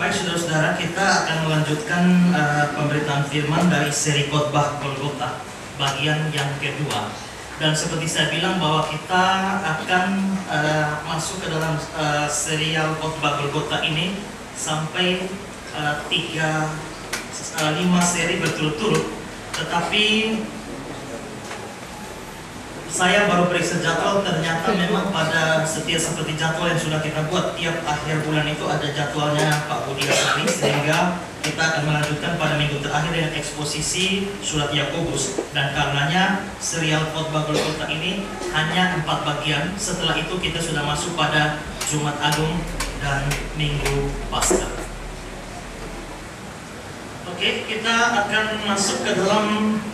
Baik saudara-saudara, kita akan melanjutkan pemberitaan firman dari seri khotbah Golgota bagian yang kedua. Dan seperti saya bilang bahwa kita akan masuk ke dalam serial khotbah Golgota ini sampai 5 seri berturut-turut. Tetapi saya baru periksa jadwal, ternyata memang pada setiap seperti jadwal yang sudah kita buat tiap akhir bulan itu ada jadwalnya Pak Budi Asari, sehingga kita akan melanjutkan pada minggu terakhir dengan eksposisi surat Yakobus. Dan karenanya serial khotbah Golgota ini hanya 4 bagian. Setelah itu kita sudah masuk pada Jumat Agung dan Minggu Paskah. Oke, kita akan masuk ke dalam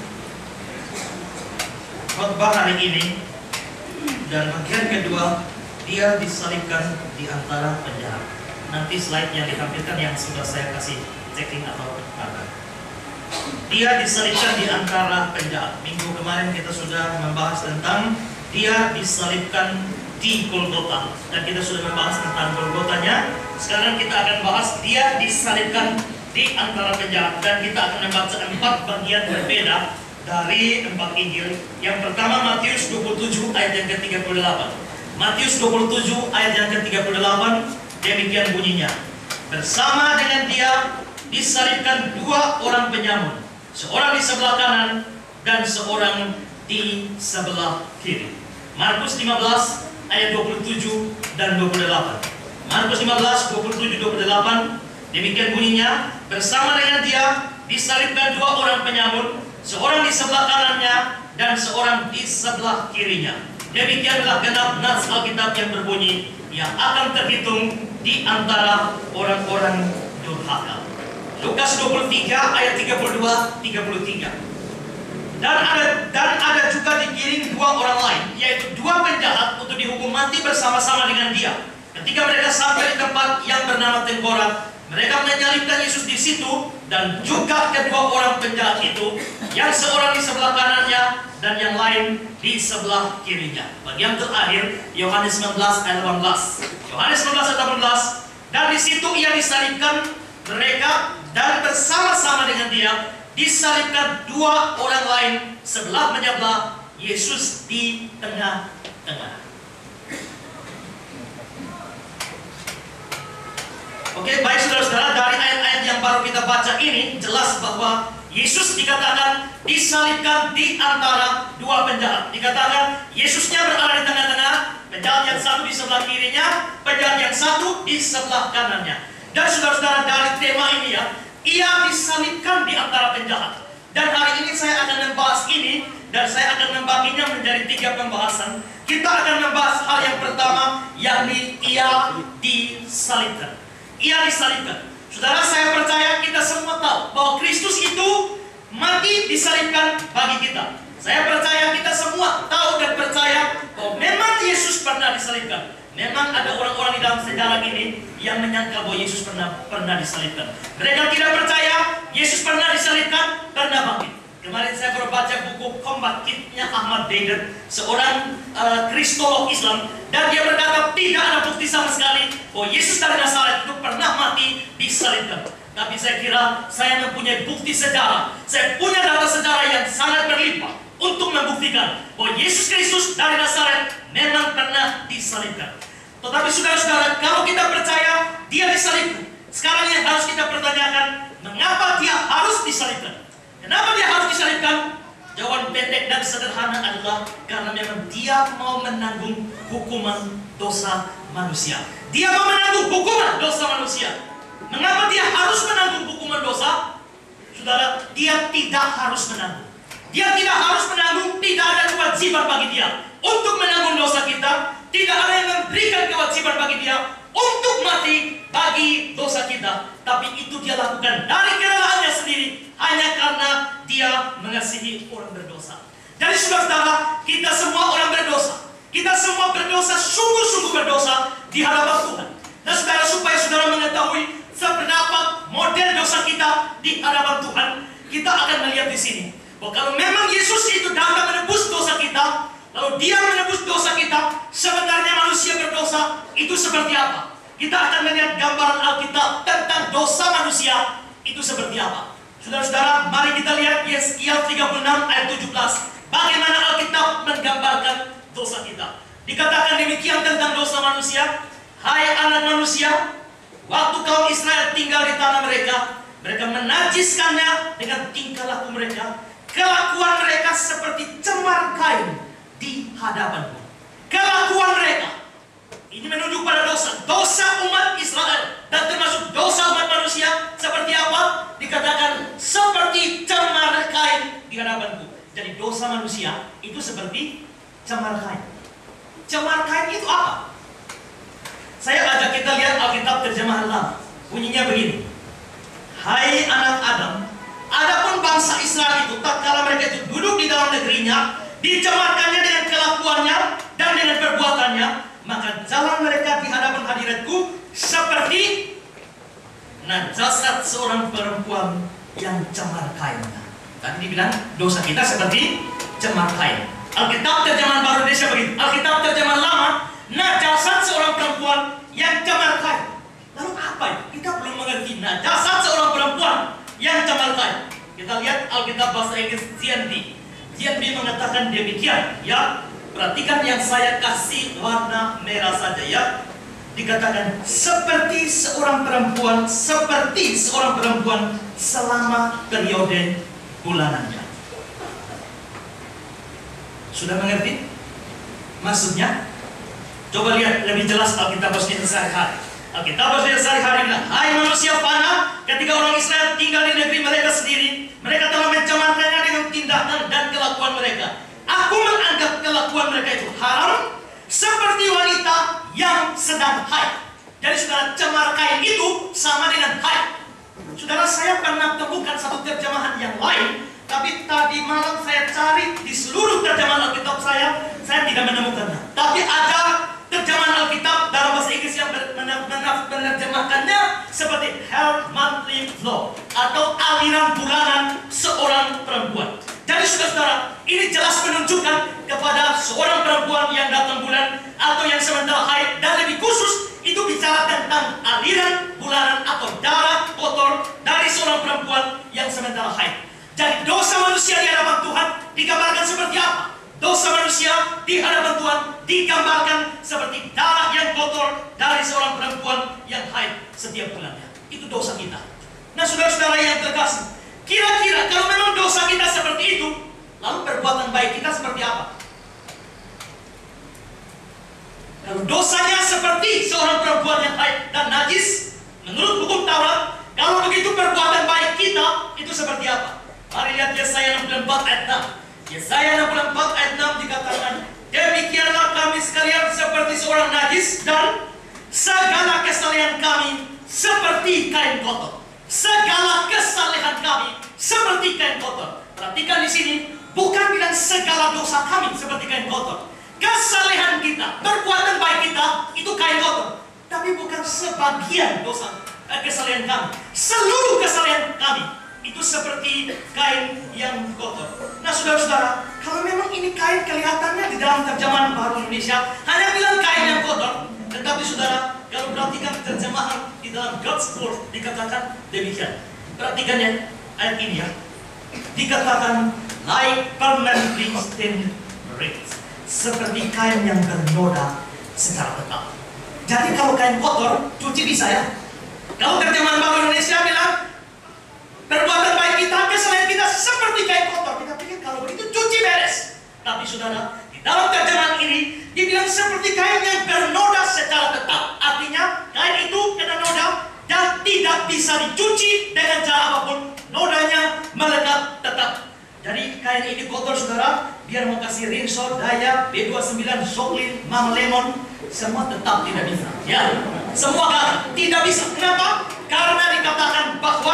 khotbah hari ini, dan bagian kedua, dia disalibkan di antara penjahat. Nanti slide yang ditampilkan yang sudah saya kasih checking atau apa. Dia disalibkan di antara penjahat. Minggu kemarin kita sudah membahas tentang dia disalibkan di Golgota, dan kita sudah membahas tentang Golgotanya. Sekarang kita akan bahas dia disalibkan di antara penjahat, dan kita akan membaca 4 bagian berbeda dari 4 Injil. Yang pertama Matius 27 ayat yang ke-38. Matius 27 ayat yang ke-38, demikian bunyinya. Bersama dengan dia disalibkan 2 orang penyamun, seorang di sebelah kanan dan seorang di sebelah kiri. Markus 15 ayat 27 dan 28. Markus 15 27 28, demikian bunyinya. Bersama dengan dia disalibkan 2 orang penyamun, seorang di sebelah kanannya dan seorang di sebelah kirinya. Demikianlah genap nas Alkitab yang berbunyi, yang akan terhitung di antara orang-orang durhaka. Lukas 23 ayat 32-33. Dan ada juga digiring 2 orang lain, yaitu 2 penjahat untuk dihukum mati bersama-sama dengan dia. Ketika mereka sampai di tempat yang bernama Tengkorak, mereka menyalibkan Yesus di situ, dan juga kedua orang penjahat itu, yang seorang di sebelah kanannya dan yang lain di sebelah kirinya. Bagian terakhir Yohanes 19 ayat 18. Yohanes 19 ayat 18. Dan di situ ia disalibkan mereka, dan bersama-sama dengan dia disalibkan 2 orang lain sebelah menyebelah, Yesus di tengah-tengah. Oke, baik saudara-saudara, dari ayat-ayat yang baru kita baca ini jelas bahwa Yesus dikatakan disalibkan di antara 2 penjahat. Dikatakan Yesusnya berada di tengah-tengah, penjahat yang satu di sebelah kirinya, penjahat yang satu di sebelah kanannya. Dan saudara-saudara, dari tema ini ya, ia disalibkan di antara penjahat. Dan hari ini saya akan membahas ini, dan saya akan membaginya menjadi 3 pembahasan. Kita akan membahas hal yang pertama, yakni ia disalibkan. Ia disalibkan. Saudara, saya percaya kita semua tahu bahwa Kristus itu mati disalibkan bagi kita. Saya percaya kita semua tahu dan percaya bahwa memang Yesus pernah disalibkan. Memang ada orang-orang di dalam sejarah ini yang menyangka bahwa Yesus pernah disalibkan. Mereka tidak percaya Yesus pernah disalibkan, pernah bangkit. Kemarin saya baru baca buku Combat Kit-nya Ahmad Deedat, seorang kristolog Islam, dan dia berkata tidak ada bukti sama sekali bahwa Yesus dari Nazaret itu pernah mati disalibkan. Tapi saya kira saya mempunyai bukti sejarah, saya punya data sejarah yang sangat berlimpah untuk membuktikan bahwa Yesus Kristus dari Nazaret memang pernah disalibkan. Tetapi saudara-saudara, kalau kita percaya dia disalibkan, sekarang yang harus kita pertanyakan, mengapa dia harus disalibkan? Kenapa dia harus disalibkan? Jawaban pendek dan sederhana adalah karena memang dia mau menanggung hukuman dosa manusia. Dia mau menanggung hukuman dosa manusia. Mengapa dia harus menanggung hukuman dosa? Saudara, dia tidak harus menanggung. Dia tidak harus menanggung, tidak ada kewajiban bagi dia untuk menanggung dosa kita. Tidak ada yang memberikan kewajiban bagi dia untuk mati bagi dosa kita. Tapi itu dia lakukan dari kerelaannya sendiri, hanya karena dia mengasihi orang berdosa. Jadi saudara-saudara, kita semua orang berdosa. Kita semua berdosa, sungguh-sungguh berdosa di hadapan Tuhan. Dan saudara, supaya saudara mengetahui seberapa model dosa kita di hadapan Tuhan, kita akan melihat di sini bahwa kalau memang Yesus itu datang menebus dosa kita, lalu dia menebus dosa kita, sebenarnya manusia berdosa itu seperti apa? kita akan melihat gambaran Alkitab tentang dosa manusia itu seperti apa. Saudara-saudara, mari kita lihat Yeskiel 36 ayat 17. Bagaimana Alkitab menggambarkan dosa kita. Dikatakan demikian tentang dosa manusia. Hai anak manusia, waktu kaum Israel tinggal di tanah mereka, mereka menajiskannya dengan tingkah laku mereka. Kelakuan mereka seperti cemar kain di hadapanku. Kelakuan mereka ini menunjuk pada dosa. Dosa umat Israel dan termasuk dosa umat manusia seperti apa? Dikatakan seperti cemar kain di hadapanku. Jadi dosa manusia itu seperti cemar kain. Cemar kain itu apa? Saya ajak kita lihat Alkitab terjemahan lama. Bunyinya begini. Hai anak Adam, adapun bangsa Israel itu tatkala mereka itu duduk di dalam negerinya, dicemarkannya dengan kelakuannya dan dengan perbuatannya, maka jalan mereka di hadapan hadiratku seperti najasat seorang perempuan yang cemar kainnya. Tadi dibilang dosa kita seperti cemar kain. Alkitab terjemahan baru Indonesia begitu. Alkitab terjemahan lama, najasat seorang perempuan yang cemar kain. Lalu apa itu? Kita belum mengerti najasat seorang perempuan yang cemar kain. Kita lihat Alkitab bahasa Inggris GNT. GNT mengatakan demikian, ya. Perhatikan yang saya kasih warna merah saja, ya. Dikatakan seperti seorang perempuan selama periode bulanannya. Sudah mengerti maksudnya? Coba lihat lebih jelas Alkitab bahasa Indonesia sehari-hari. Alkitab bahasa Indonesia sehari-hari bilang, hai manusia fana, ketika orang Israel tinggal di negeri mereka sendiri, mereka telah mencemarkannya dengan tindakan dan kelakuan mereka. Aku menganggap kelakuan mereka itu haram, seperti wanita yang sedang haid. Jadi saudara, cemar kain itu sama dengan haid. Saudara, saya pernah temukan satu terjemahan yang lain, tapi tadi malam saya cari di seluruh terjemahan Alkitab saya tidak menemukannya. Tapi ada terjemahan Alkitab dalam bahasa Inggris yang menerjemahkannya seperti her monthly flow atau aliran bulanan seorang perempuan. Jadi saudara, ini jelas menunjukkan kepada seorang perempuan yang datang bulan atau yang sementara haid, dan lebih khusus itu bicara tentang aliran bulanan atau darah kotor dari seorang perempuan yang sementara haid. Jadi dosa manusia di hadapan Tuhan digambarkan seperti apa? Dosa manusia di hadapan Tuhan digambarkan seperti darah yang kotor dari seorang perempuan yang haid setiap bulannya. Itu dosa kita. Nah saudara-saudara yang terkasih, kira-kira kalau memang dosa kita seperti itu, lalu perbuatan baik kita seperti apa? Kalau dosanya seperti seorang perempuan yang haid dan najis, menurut hukum Taurat, kalau begitu perbuatan baik kita itu seperti apa? Mari lihat Yesaya 64 ayat 6. Yesaya 64 ayat 6 dikatakan, demikianlah kami sekalian seperti seorang najis, dan segala kesalehan kami seperti kain kotor. Segala kesalehan kami seperti kain kotor. Perhatikan di sini, bukan bilang segala dosa kami seperti kain kotor. Kesalehan kita, perbuatan baik kita itu kain kotor, tapi bukan sebagian dosa kesalehan kami. Seluruh kesalehan kami itu seperti kain yang kotor. Nah saudara-saudara, kalau memang ini kain kelihatannya di dalam terjemahan baru Indonesia hanya bilang kain yang kotor, tetapi saudara, kalau perhatikan terjemahan di dalam God's Word dikatakan demikian. Perhatikan ya ayat ini ya. Dikatakan like permanently stained rings, seperti kain yang bernoda secara tetap. Jadi kalau kain kotor, cuci bisa ya. Kalau terjemahan baru Indonesia bilang perbuatan baik kita, kesalahan kita seperti kain kotor. Kita pikir kalau begitu cuci beres. Tapi saudara, di dalam terjemahan ini dibilang seperti kain yang bernoda secara tetap. Artinya kain itu kena noda dan tidak bisa dicuci dengan cara apapun. Nodanya melekat tetap. Jadi kain ini kotor saudara, biar mau kasih rinso, daya, B29, soklin, lemon, semua tetap tidak bisa. Ya, semua tidak bisa. Kenapa? Karena dikatakan bahwa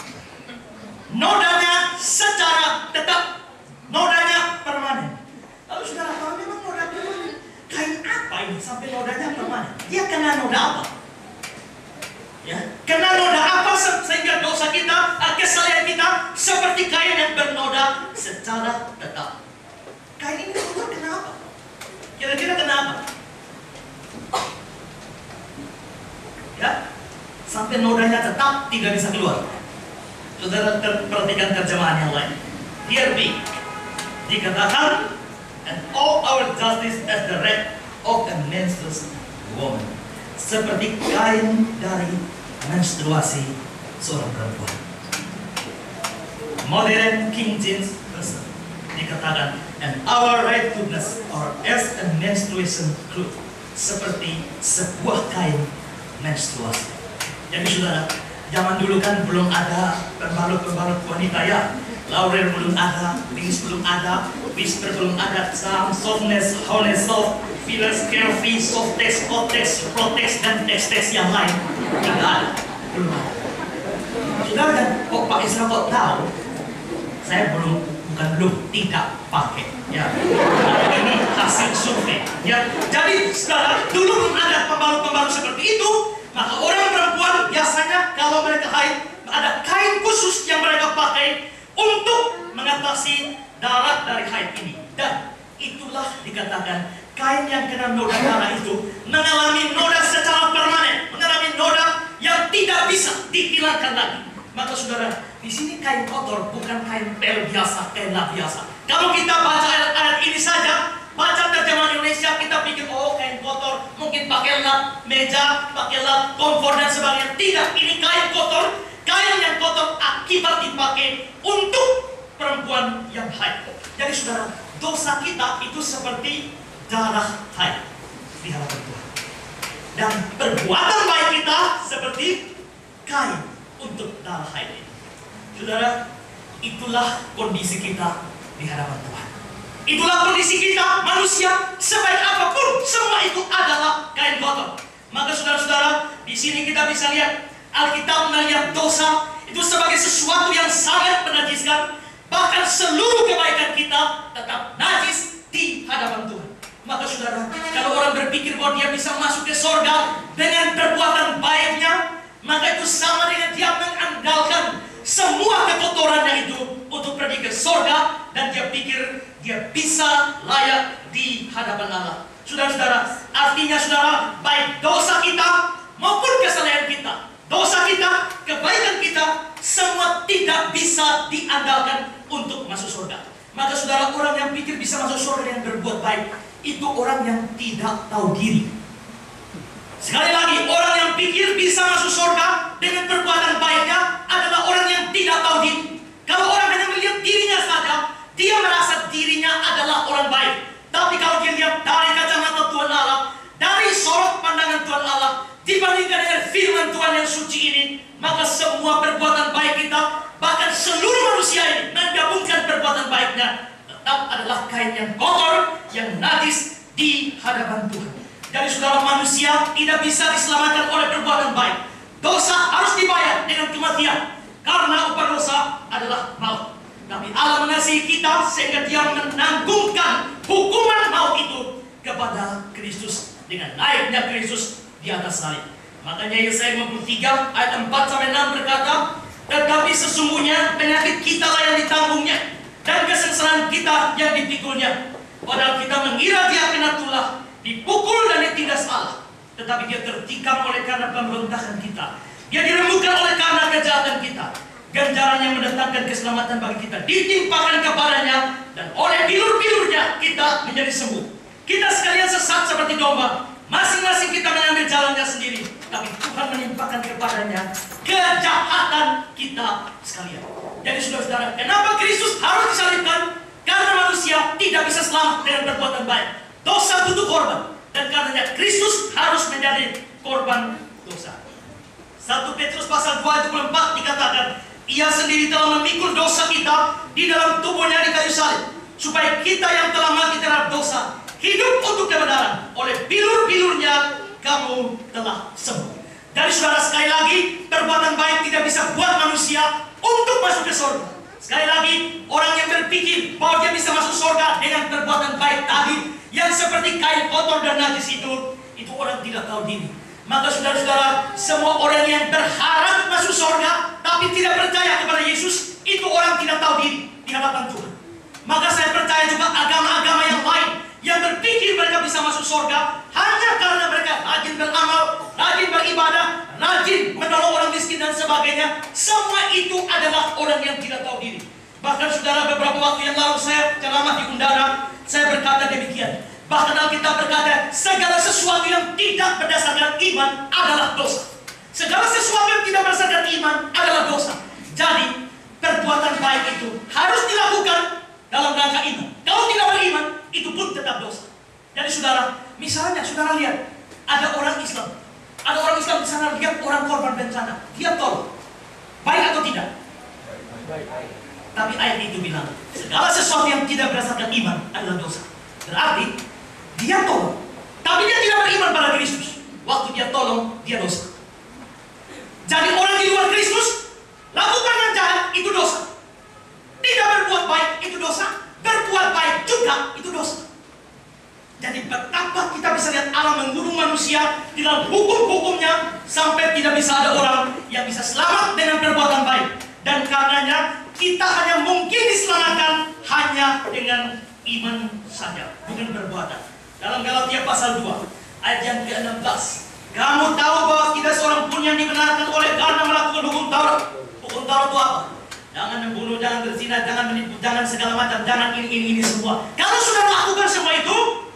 nodanya secara tetap, nodanya permanen. Lalu saudara, kalau memang noda permanen, kain apa ini sampai nodanya permanen? Dia kena noda apa? Ya, kena noda apa sehingga dosa kita, kesalahan kita seperti kain yang bernoda secara tetap. Kain ini kotor kenapa? Kira-kira kenapa? sampai nodanya tetap tidak bisa keluar. Saudara perhatikan terjemahan yang lain. Here we dikatakan, and all our justice as the red of a menstruous woman, seperti kain dari menstruasi seorang perempuan. Modern King James Version dikatakan, and our righteousness are as a menstruation cloth, seperti sebuah kain menstruasi. Jadi saudara, zaman dulu kan belum ada pembalut-pembalut wanita ya. Laurel belum ada, wings belum ada, whisper belum ada, softness, honest, soft, feelers, carefree, softex, optex, protex, dan text-text yang lain. Tidak ada, belum ada. Saudara, dan kok Pak Isra kok tahu? Saya tidak pakai. Ya, ini hasil survei. Ya, jadi saudara, dulu belum ada pembalut-pembalut seperti itu. Maka orang perempuan biasanya kalau mereka haid, ada kain khusus yang mereka pakai untuk mengatasi darah dari haid ini. Dan itulah dikatakan kain yang kena noda darah itu mengalami noda secara permanen, mengalami noda yang tidak bisa dihilangkan lagi. Maka saudara, di sini kain kotor bukan kain pel biasa, kain lap biasa. Kalau kita baca ayat-ayat ini saja, baca terjemahan Indonesia, kita pikir oh kain kotor, mungkin pakai lap meja, pakai lap kompor dan sebagainya. Tidak, ini kain kotor, kain yang kotor akibat dipakai untuk perempuan yang haid. Jadi saudara, dosa kita itu seperti darah haid di hadapan Tuhan. Dan perbuatan baik kita seperti kain untuk darah haid ini. Saudara, itulah kondisi kita di hadapan Tuhan. Itulah kondisi kita manusia, sebaik apapun semua itu adalah kain kotor. Maka saudara-saudara, di sini kita bisa lihat Alkitab melihat dosa itu sebagai sesuatu yang sangat menajiskan. Bahkan seluruh kebaikan kita tetap najis di hadapan Tuhan. Maka saudara, kalau orang berpikir bahwa dia bisa masuk ke sorga dengan perbuatan baiknya, maka itu sama dengan dia mengandalkan semua kekotorannya itu untuk pergi ke sorga, dan dia pikir dia bisa layak di hadapan Allah. Saudara-saudara, artinya saudara, baik dosa kita maupun kesalahan kita, dosa kita, kebaikan kita, semua tidak bisa diandalkan untuk masuk surga. Maka saudara, orang yang pikir bisa masuk surga dengan berbuat baik, itu orang yang tidak tahu diri. Sekali lagi, orang yang pikir bisa masuk surga dengan perbuatan baiknya adalah orang yang tidak tahu diri. Kalau orang hanya melihat dirinya saja, dia merasa dirinya adalah orang baik. Tapi kalau dia lihat dari kacamata Tuhan Allah, dari sorot pandangan Tuhan Allah, dibandingkan dengan firman Tuhan yang suci ini, maka semua perbuatan baik kita, bahkan seluruh manusia ini menggabungkan perbuatan baiknya, tetap adalah kain yang kotor, yang najis di hadapan Tuhan. Jadi saudara, manusia tidak bisa diselamatkan oleh perbuatan baik. Dosa harus dibayar dengan kematian, karena upah dosa adalah maut. Tapi Allah mengasihi kita sehingga dia menanggungkan hukuman maut itu kepada Kristus dengan naiknya Kristus di atas salib. Makanya Yesaya 53 ayat 4-6 berkata, tetapi sesungguhnya penyakit kita lah yang ditanggungnya, dan kesengsaraan kita yang dipikulnya. Padahal kita mengira dia kena tulah, dipukul dan ditindas Allah, tetapi dia tertikam oleh karena pemberontakan kita. Dia diremukkan oleh karena kejahatan kita. Ganjaran yang mendatangkan keselamatan bagi kita ditimpakan kepadanya, dan oleh bilur-bilurnya kita menjadi sembuh. Kita sekalian sesat seperti domba, masing-masing kita mengambil jalannya sendiri, tapi Tuhan menimpakan kepadanya kejahatan kita sekalian. Jadi saudara-saudara, kenapa Kristus harus disalibkan? Karena manusia tidak bisa selamat dengan perbuatan baik. Dosa butuh korban, dan karenanya Kristus harus menjadi korban dosa. 1 Petrus pasal 2 ayat 24 dikatakan, ia sendiri telah memikul dosa kita di dalam tubuhnya di kayu salib, supaya kita yang telah mati terhadap dosa hidup untuk kebenaran. Oleh bilur-bilurnya kamu telah sembuh. Dari saudara, sekali lagi, perbuatan baik tidak bisa buat manusia untuk masuk ke surga. Sekali lagi, orang yang berpikir bahwa dia bisa masuk surga dengan perbuatan baik tadi, yang seperti kain kotor dan najis itu orang tidak tahu diri. Maka saudara-saudara, semua orang yang berharap masuk surga tapi tidak percaya kepada Yesus, itu orang tidak tahu diri di hadapan Tuhan. Maka saya percaya juga agama-agama yang lain yang berpikir mereka bisa masuk surga hanya karena mereka rajin beramal, rajin beribadah, rajin menolong orang miskin dan sebagainya. Semua itu adalah orang yang tidak tahu diri. Bahkan saudara, beberapa waktu yang lalu saya ceramah di Undara, saya berkata demikian. Bahkan Alkitab berkata, segala sesuatu yang tidak berdasarkan iman adalah dosa. Segala sesuatu yang tidak berdasarkan iman adalah dosa. Jadi, perbuatan baik itu harus dilakukan dalam rangka iman. Kalau tidak beriman, itu pun tetap dosa. Jadi saudara, misalnya saudara lihat, ada orang Islam. Ada orang Islam di sana lihat orang korban bencana. Dia tolong. Baik atau tidak? Baik. Tapi ayat itu bilang, segala sesuatu yang tidak berdasarkan iman adalah dosa. Berarti, dia tolong. Tapi dia tidak beriman pada Kristus. Waktu dia tolong, dia dosa. Jadi orang di luar Kristus, lakukan yang jahat, itu dosa. Tidak berbuat baik, itu dosa. Berbuat baik juga, itu dosa. Jadi betapa kita bisa lihat Allah mengurung manusia di dalam hukum-hukumnya, sampai tidak bisa ada orang yang bisa selamat dengan perbuatan baik. Dan karenanya kita hanya mungkin diselamatkan hanya dengan iman saja, bukan perbuatan. Dalam Galatia pasal 2 ayat yang ke-16, kamu tahu bahwa tidak seorang pun yang dibenarkan oleh karena melakukan hukum Taurat. Hukum Taurat itu apa? Jangan membunuh, jangan berzina, jangan menipu, jangan segala macam, jangan ini semua. Kalau sudah melakukan semua itu,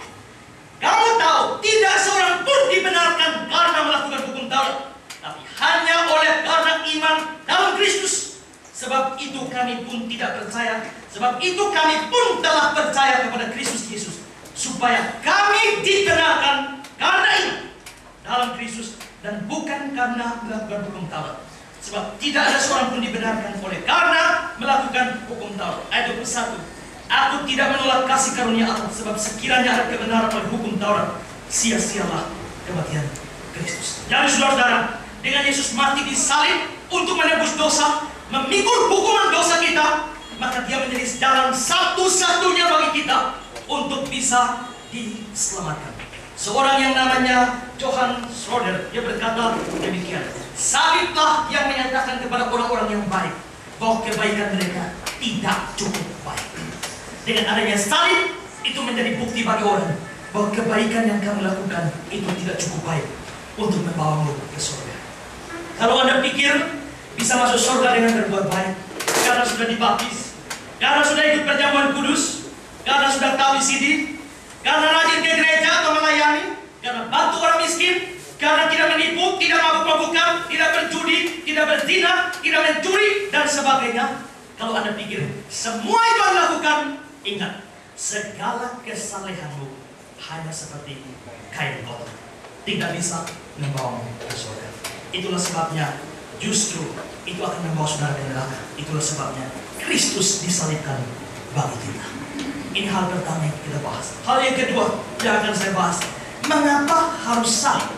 kamu tahu tidak seorang pun dibenarkan karena melakukan hukum Taurat, tapi hanya oleh karena iman dalam Kristus. Sebab itu kami pun tidak percaya. Sebab itu kami pun telah percaya kepada Kristus Yesus, supaya kami dibenarkan karena iman dalam Kristus dan bukan karena melakukan hukum Taurat. Sebab tidak ada seorang pun dibenarkan oleh karena melakukan hukum Taurat. Ayat 21. Aku tidak menolak kasih karunia Allah, sebab sekiranya ada kebenaran oleh hukum Taurat, sia-sialah kematian Kristus. Jadi saudara-saudara, dengan Yesus mati di salib untuk menebus dosa, memikul hukuman dosa kita, maka dia menjadi jalan satu-satunya bagi kita untuk bisa diselamatkan. Seorang yang namanya Johann Schroeder, dia berkata demikian, saliblah yang menyatakan kepada orang-orang yang baik bahwa kebaikan mereka tidak cukup baik. Dengan adanya salib, itu menjadi bukti bagi orang bahwa kebaikan yang kamu lakukan itu tidak cukup baik untuk membawamu ke surga. Kalau Anda pikir bisa masuk surga dengan berbuat baik, karena sudah dibaptis, karena sudah ikut perjamuan kudus, karena sudah tahu isi, karena rajin ke gereja atau melayani, karena bantu orang miskin, karena tidak menipu, tidak mabuk-mabukan, tidak berjudi, tidak berzina, tidak mencuri, dan sebagainya. Kalau Anda pikir semua itu Anda lakukan, ingat, segala kesalehanmu hanya seperti kain kotor, tidak bisa membawamu ke surga. Itulah sebabnya justru itu akan membawa saudara ke neraka. Itulah sebabnya Kristus disalibkan bagi kita. Ini hal pertama yang kita bahas. Hal yang kedua yang akan saya bahas, mengapa harus salib?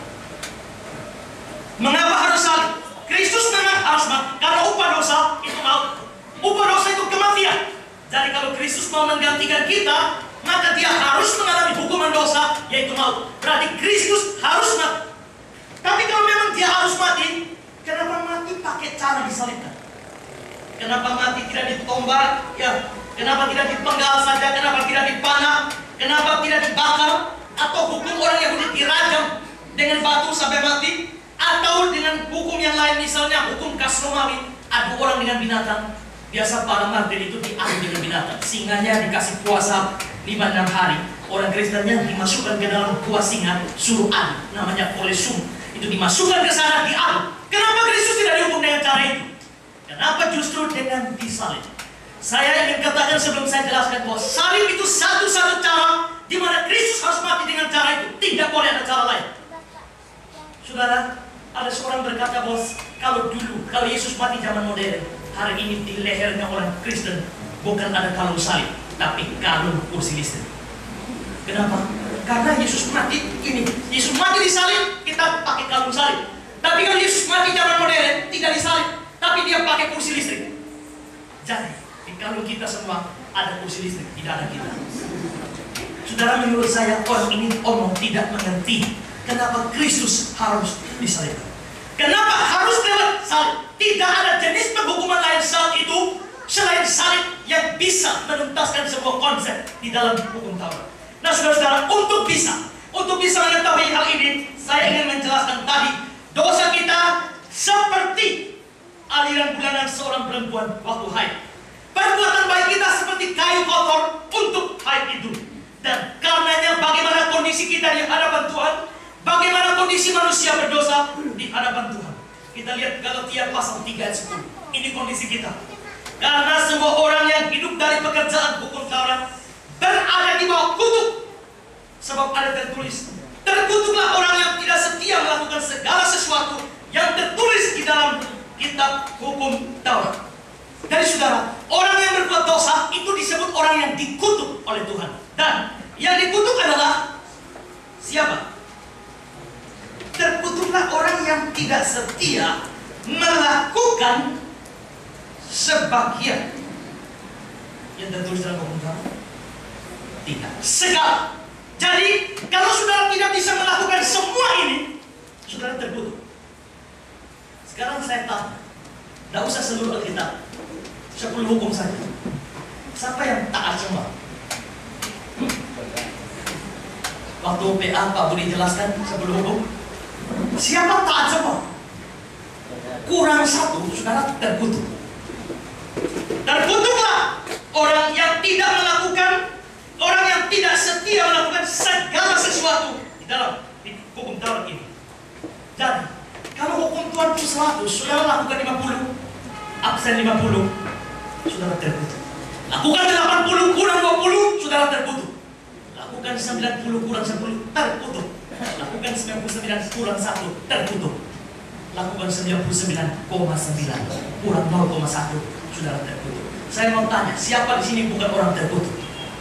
Mengapa harus salib? Kristus memang harus mati, karena upah dosa itu maut. Upah dosa itu kematian. Jadi kalau Kristus mau menggantikan kita, maka dia harus mengalami hukuman dosa, yaitu maut. Berarti Kristus harus mati. Tapi kalau memang dia harus mati, kenapa mati pakai cara disalibkan? Kenapa mati tidak ditombak? Ya, kenapa tidak dipenggal saja? Kenapa tidak dipanah? Kenapa tidak dibakar? Atau hukum orang Yahudi dirajam dengan batu sampai mati? Atau dengan hukum yang lain, misalnya hukum kas Romawi, adu orang dengan binatang. Biasa para martir itu diadu dengan binatang. Singanya dikasih puasa 5-6 hari. Orang Kristennya dimasukkan ke dalam buah singa, suruh adu, namanya polesum. Itu dimasukkan ke sana, diadu. Kenapa Kristus tidak dihukum dengan cara itu? Kenapa justru dengan disalib? Saya ingin katakan sebelum saya jelaskan bahwa salib itu satu-satu cara di mana Kristus harus mati dengan cara itu. Tidak boleh ada cara lain. Saudara, ada seorang berkata bahwa kalau Yesus mati zaman modern, hari ini di lehernya orang Kristen bukan ada kalung salib, tapi kalung kursi listrik. Kenapa? Karena Yesus mati ini, Yesus mati disalib, kita pakai kalung salib. Tapi kalau Yesus mati zaman modern, tidak disalib, tapi dia pakai kursi listrik. Jadi di kalung kita semua ada kursi listrik, tidak ada kita. Saudara, menurut saya orang ini omong tidak mengerti kenapa Kristus harus disalibkan. Kenapa harus lewat salib? Tidak ada jenis penghukuman lain saat itu selain salib yang bisa menuntaskan sebuah konsep di dalam hukum Taurat. Nah saudara-saudara, untuk bisa mengetahui hal ini, saya ingin menjelaskan tadi, dosa kita seperti aliran bulanan seorang perempuan waktu haid. Perbuatan baik kita seperti kayu kotor untuk haid itu. Dan karenanya bagaimana kondisi kita di hadapan Tuhan, bagaimana kondisi manusia berdosa di hadapan Tuhan. Kita lihat Galatia pasal 3 ayat 10. Ini kondisi kita. Karena semua orang yang hidup dari pekerjaan hukum Taurat berada di bawah kutuk. Sebab ada tertulis, terkutuklah orang yang tidak setia melakukan segala sesuatu yang tertulis di dalam kitab hukum Taurat. Jadi saudara, orang yang berbuat dosa itu disebut orang yang dikutuk oleh Tuhan. Dan yang dikutuk adalah siapa? Terkutuklah orang yang tidak setia melakukan sebagian yang tertulis dalam hukum Taurat. Tidak, segala. Jadi kalau saudara tidak bisa melakukan semua ini, saudara terkutuk. Sekarang saya tanya, tidak usah seluruh Alkitab, 10 hukum saja. Siapa yang taat semua? Waktu PA Pak Budi jelaskan 10 hukum, siapa taat semua? Kurang satu, saudara terkutuk. Terkutuklah orang yang tidak melakukan, orang yang tidak setia melakukan segala sesuatu di dalam hukum Taurat ini. Jadi kalau hukum Tuhan itu 100, saudara lakukan 50, absen 50, saudara terkutuk. Lakukan 80 kurang 20, saudara terkutuk. Lakukan 90 kurang 10, terkutuk. Lakukan 99 kurang 1, terkutuk. Lakukan 99,9 kurang 0,1, saudara terkutuk. Saya mau tanya, siapa di sini bukan orang terkutuk?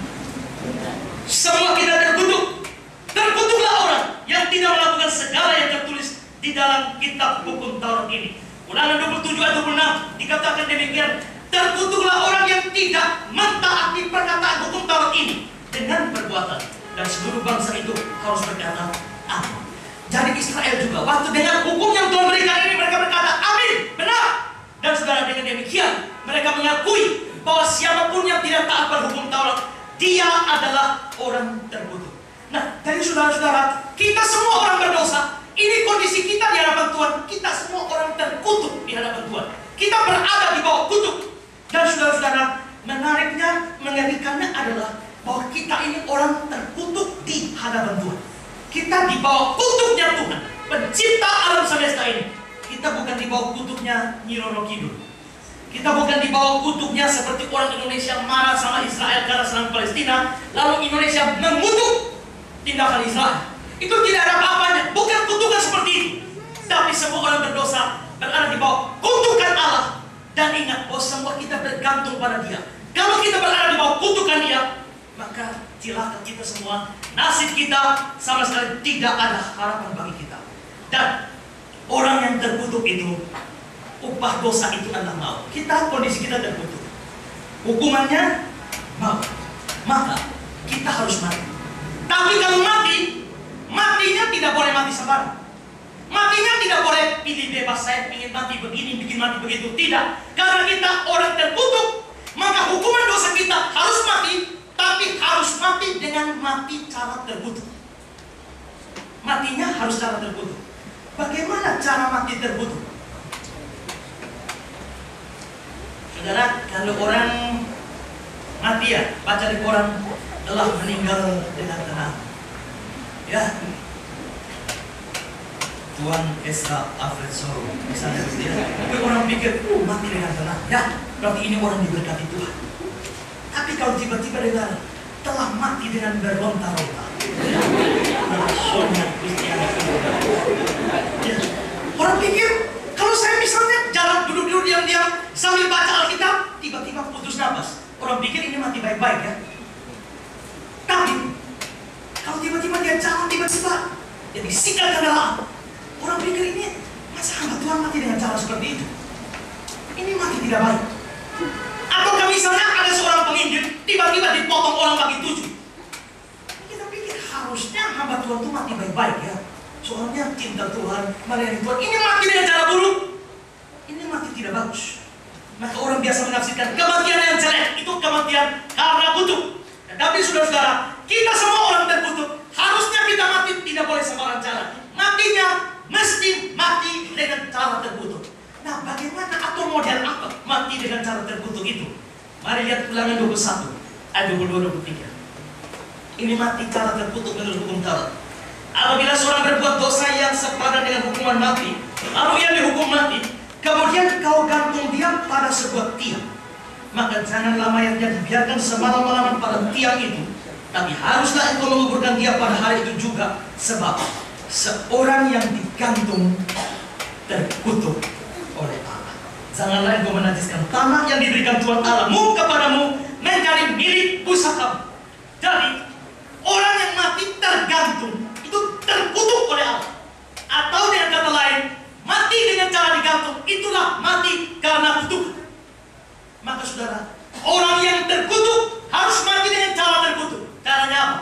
Semua kita terkutuk. Terkutuklah orang yang tidak melakukan segala yang tertulis di dalam kitab hukum Taurat ini. Ulangan 27 ayat 26 dikatakan demikian. Terkutuklah orang yang tidak mentaati perkataan hukum Taurat ini dengan perbuatan, dan seluruh bangsa itu harus berkata amin. Jadi Israel juga waktu dengan hukum yang Tuhan berikan ini, mereka berkata amin, benar. Dan saudara, dengan demikian mereka mengakui bahwa siapapun yang tidak taat pada hukum Taurat, dia adalah orang terkutuk. Nah, dari saudara-saudara, kita semua orang berdosa. Ini kondisi kita di hadapan Tuhan. Kita semua orang terkutuk di hadapan Tuhan. Kita berada di bawah kutuk. Dan saudara-saudara, menariknya, mengerikannya adalah bahwa kita ini orang terkutuk di hadapan Tuhan. Kita di bawah kutuknya Tuhan, pencipta alam semesta ini. Kita bukan di bawah kutuknya Nyi Roro Kidul. Kita bukan di bawah kutuknya seperti orang Indonesia marah sama Israel karena serang Palestina, lalu Indonesia mengutuk tindakan Israel. Itu tidak ada apa-apanya, bukan kutukan seperti itu. Tapi semua orang berdosa berada di bawah kutukan Allah. Dan ingat bahwa semua kita bergantung pada Dia. Kalau kita berada di bawah kutukan Dia, maka celaka kita semua. Nasib kita sama sekali tidak ada harapan bagi kita. Dan orang yang terkutuk itu, upah dosa itu adalah maut. Kondisi kita terkutuk. Hukumannya maut. Maka kita harus mati. Tapi kalau mati, matinya tidak boleh mati sembarang. Matinya tidak boleh pilih bebas, saya ingin mati begini, bikin mati begitu. Tidak. Karena kita orang terkutuk, maka hukuman dosa kita harus mati, tapi harus mati dengan mati cara terkutuk. Matinya harus cara terkutuk. Bagaimana cara mati terkutuk? Saudara, kalau orang mati ya, baca di koran, telah meninggal dengan tenang. Ya, Tuan Ezra Alfred Soro, misalnya begitu ya. Tapi orang pikir, mati dengan tenang. Ya, berarti ini orang diberkati Tuhan. Tapi kalau tiba-tiba dengar telah mati dengan beronta-ronta, ya, orang pikir, kalau saya misalnya jalan duduk-duduk diam-diam sambil baca Alkitab, tiba-tiba putus nafas, orang pikir ini mati baik-baik ya. Tapi kalau tiba-tiba dia jalan tiba-tiba jadi sikat kendaraan, orang pikir ini masa hamba Tuhan mati dengan cara seperti itu? Ini mati tidak baik. Atau misalnya ada seorang penginjil tiba-tiba dipotong orang bagi 7. Kita pikir harusnya hamba Tuhan itu mati baik-baik ya. Soalnya cinta Tuhan, melayani Tuhan. Ini mati dengan cara buruk. Ini mati tidak bagus. Maka orang biasa menafsirkan kematian yang jelek itu kematian karena kutuk. Tapi saudara-saudara, kita semua orang terkutuk. Harusnya kita mati tidak boleh sembarang cara. Matinya mesti mati dengan cara terkutuk. Nah, bagaimana atau model apa mati dengan cara terkutuk itu? Mari lihat Ulangan 21 ayat 22-23. Ini mati cara terkutuk menurut hukum Taurat. Apabila seorang berbuat dosa yang sepadan dengan hukuman mati, lalu ia dihukum mati, kemudian kau gantung dia pada sebuah tiang, maka janganlah mayatnya dibiarkan semalam-malaman pada tiang itu, tapi haruslah engkau menguburkan dia pada hari itu juga, sebab seorang yang digantung terkutuk oleh Allah. Janganlah engkau menajiskan tanah yang diberikan Tuhan Allahmu kepadamu menjadi milik pusakamu. Jadi orang yang mati tergantung itu terkutuk oleh Allah. Atau dengan kata lain, mati dengan cara digantung itulah mati karena kutuk. Maka saudara, orang yang terkutuk harus mati dengan cara terkutuk. Caranya apa?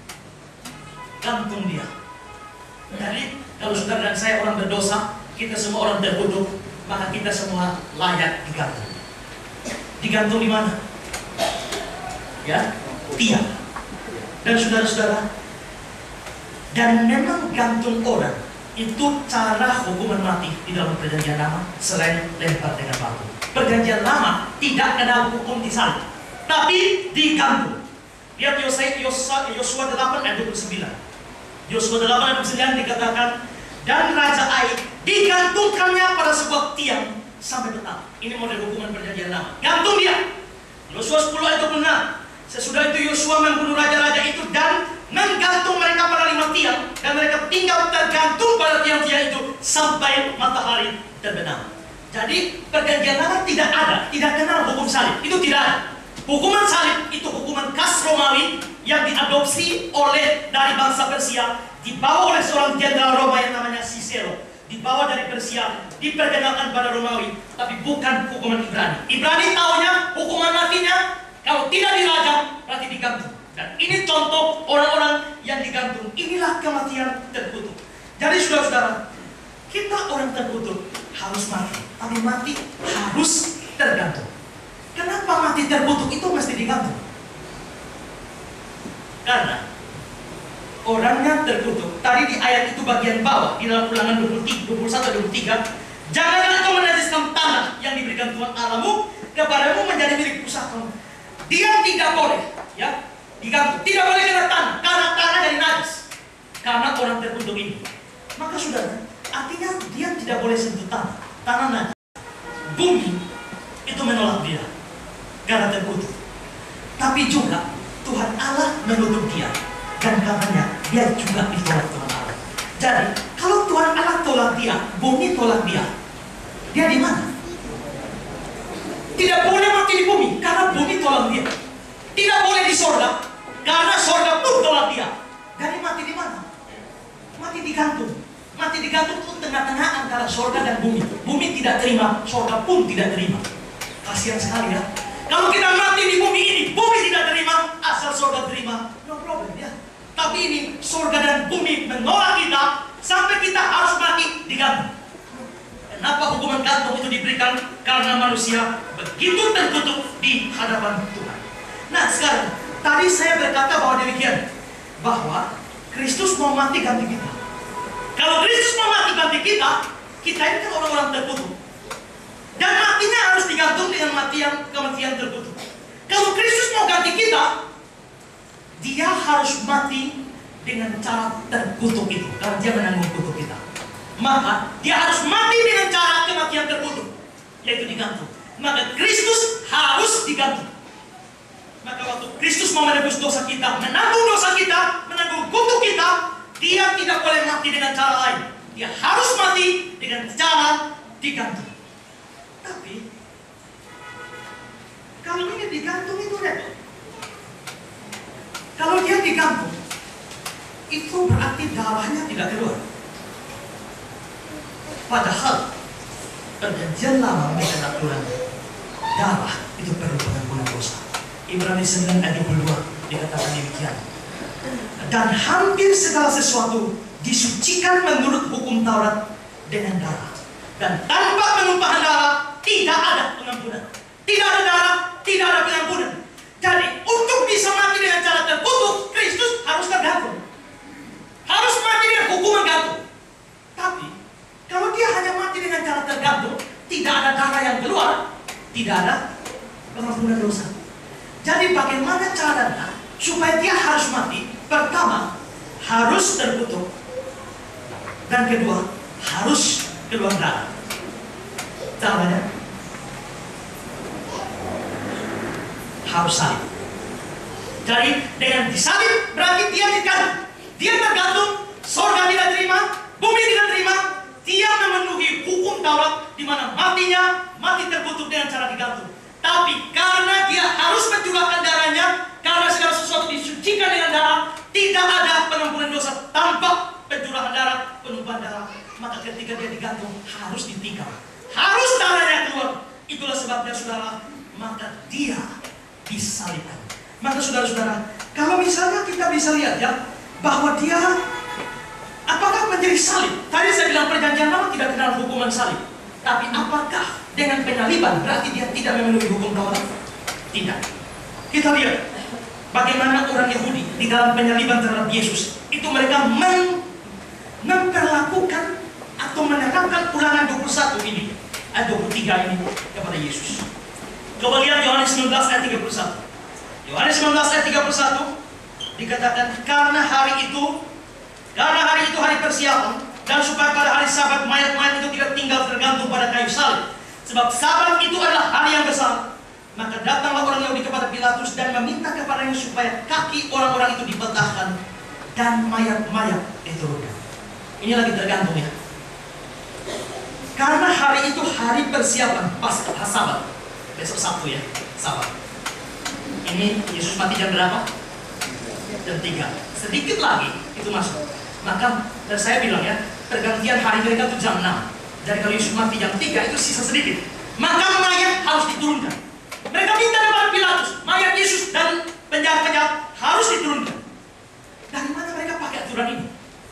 Gantung dia. Jadi kalau saudara dan saya orang berdosa, kita semua orang terkutuk, maka kita semua layak digantung. Digantung di mana? Ya, tiang. Dan saudara-saudara, dan memang gantung orang itu cara hukuman mati di dalam Perjanjian Lama selain lempar dengan batu. Perjanjian Lama tidak ada hukum disalib, tapi digantung. Lihat Yosua 8 ayat 29. Yosua 8 ayat 29 dikatakan, dan Raja Ai digantungkannya pada sebuah tiang sampai petang. Ini model hukuman Perjanjian Lama. Gantung dia. Yosua 10 ayat 26. Sesudah itu Yosua membunuh raja-raja itu dan menggantung mereka pada 5 tiang, dan mereka tinggal tergantung pada tiang-tiang itu sampai matahari terbenam. Jadi Perjanjian Lama tidak kenal hukum salib. Itu tidak ada. Hukuman salib itu hukuman khas Romawi yang diadopsi dari bangsa Persia, dibawa oleh seorang jenderal Roma yang namanya Cicero. Dibawa dari Persia, diperkenalkan pada Romawi, tapi bukan hukuman Ibrani. Ibrani taunya hukuman matinya kalau tidak dirajam berarti digantung. Dan ini contoh orang-orang yang digantung. Inilah kematian terkutuk. Jadi saudara-saudara, kita orang terkutuk harus mati, tapi mati harus tergantung. Kenapa mati terkutuk itu mesti digantung? Karena orangnya terkutuk. Tadi di ayat itu bagian bawah di dalam Ulangan 21-23, janganlah kau menajiskan tanah yang diberikan Tuhan Allahmu kepadamu menjadi milik pusakamu. Dia tidak boleh, ya, digantung. Tidak boleh kena tanah, karena tanah dari najis. Karena orang terkutuk ini. Maka saudara, artinya dia tidak boleh sentuh tanah. Tanah najis. Bumi itu menolak dia karena terkutuk. Tapi juga Tuhan Allah menutup dia, dan katanya dia juga ditolak Tuhan Allah. Jadi kalau Tuhan Allah tolak dia, bumi tolak dia, dia di mana? Tidak boleh mati di bumi karena bumi tolak dia. Tidak boleh di sorga karena sorga pun tolak dia. Jadi mati di mana? Mati digantung. Mati digantung itu tengah-tengah antara sorga dan bumi. Bumi tidak terima, sorga pun tidak terima. Kasihan sekali ya. Kalau kita mati di bumi ini, bumi tidak terima, asal sorga terima, no problem ya. Tapi ini sorga dan bumi menolak kita sampai kita harus mati digantung. Kenapa hukuman gantung itu diberikan? Karena manusia begitu terkutuk di hadapan Tuhan. Nah sekarang, tadi saya berkata bahwa demikian, bahwa Kristus mau mati ganti kita. Kalau Kristus mau mati ganti kita, kita ini kan orang-orang terkutuk. Dan matinya harus digantung dengan kematian terkutuk. Kalau Kristus mau ganti kita, dia harus mati dengan cara terkutuk itu, karena dia menanggung kutuk kita. Maka dia harus mati dengan cara kematian terkutuk, yaitu digantung. Maka Kristus harus digantung. Maka waktu Kristus mau menebus dosa kita, menanggung dosa kita, menanggung kutuk kita, dia tidak boleh mati dengan cara lain. Dia harus mati dengan cara digantung. Tapi kalau ini digantung itu repot. Kalau dia digantung, itu berarti darahnya tidak keluar. Padahal Perjanjian Lama mengenal aturan darah itu perlu pengampunan dosa. Ibrani 9 ayat 22 dikatakan demikian. Dan hampir segala sesuatu disucikan menurut hukum Taurat dengan darah. Dan tanpa penumpahan darah tidak ada pengampunan. Tidak ada darah, tidak ada pengampunan. Jadi untuk bisa mati dengan cara terkutuk, Kristus tidak ada pengampunan dosa. Jadi bagaimana caranya supaya dia harus mati? Pertama, harus terkutuk. Dan kedua, harus keluar darah. Caranya harus salib. Jadi dengan disalib berarti dia digantung. Dia tergantung, sorga tidak terima, bumi tidak terima. Dia memenuhi hukum Taurat di mana matinya mati terkutuk dengan cara digantung. Tapi karena dia harus mencurahkan darahnya, karena segala sesuatu disucikan dengan darah, tidak ada pengampunan dosa tanpa pencurahan darah, penumpahan darah. Maka ketika dia digantung harus ditikam, harus darahnya keluar. Itulah sebabnya saudara, maka dia disalibkan. Maka saudara-saudara, kalau misalnya kita bisa lihat ya, bahwa dia apakah menjadi salib? Tadi saya bilang perjanjian lama tidak kenal hukuman salib. Tapi apakah dengan penyaliban berarti dia tidak memenuhi hukum Taurat? Tidak. Kita lihat bagaimana orang Yahudi di dalam penyaliban terhadap Yesus. Itu mereka memperlakukan atau menerapkan Ulangan 21 ini, ayat 23 ini kepada Yesus. Coba lihat Yohanes 19 ayat 31. Yohanes 19 ayat 31 dikatakan, karena hari itu hari persiapan, dan supaya pada hari Sabat mayat-mayat itu tidak tinggal tergantung pada kayu salib. Sebab Sabat itu adalah hari yang besar. Maka datanglah orang Yahudi kepada Pilatus dan meminta kepadanya supaya kaki orang-orang itu dipatahkan dan mayat-mayat diturunkan. Ini lagi tergantung ya. Karena hari itu hari persiapan pas Sabat. Besok Sabtu ya, Sabat. Ini Yesus mati jam berapa? Jam 3. Sedikit lagi itu masuk. Maka dan saya bilang ya, pergantian hari mereka itu jam 6. Jadi kalau Yesus mati jam 3 itu sisa sedikit. Maka mayat harus diturunkan. Mereka minta kepada Pilatus, mayat Yesus dan penjahat-penjahat harus diturunkan. Dari mana mereka pakai aturan ini?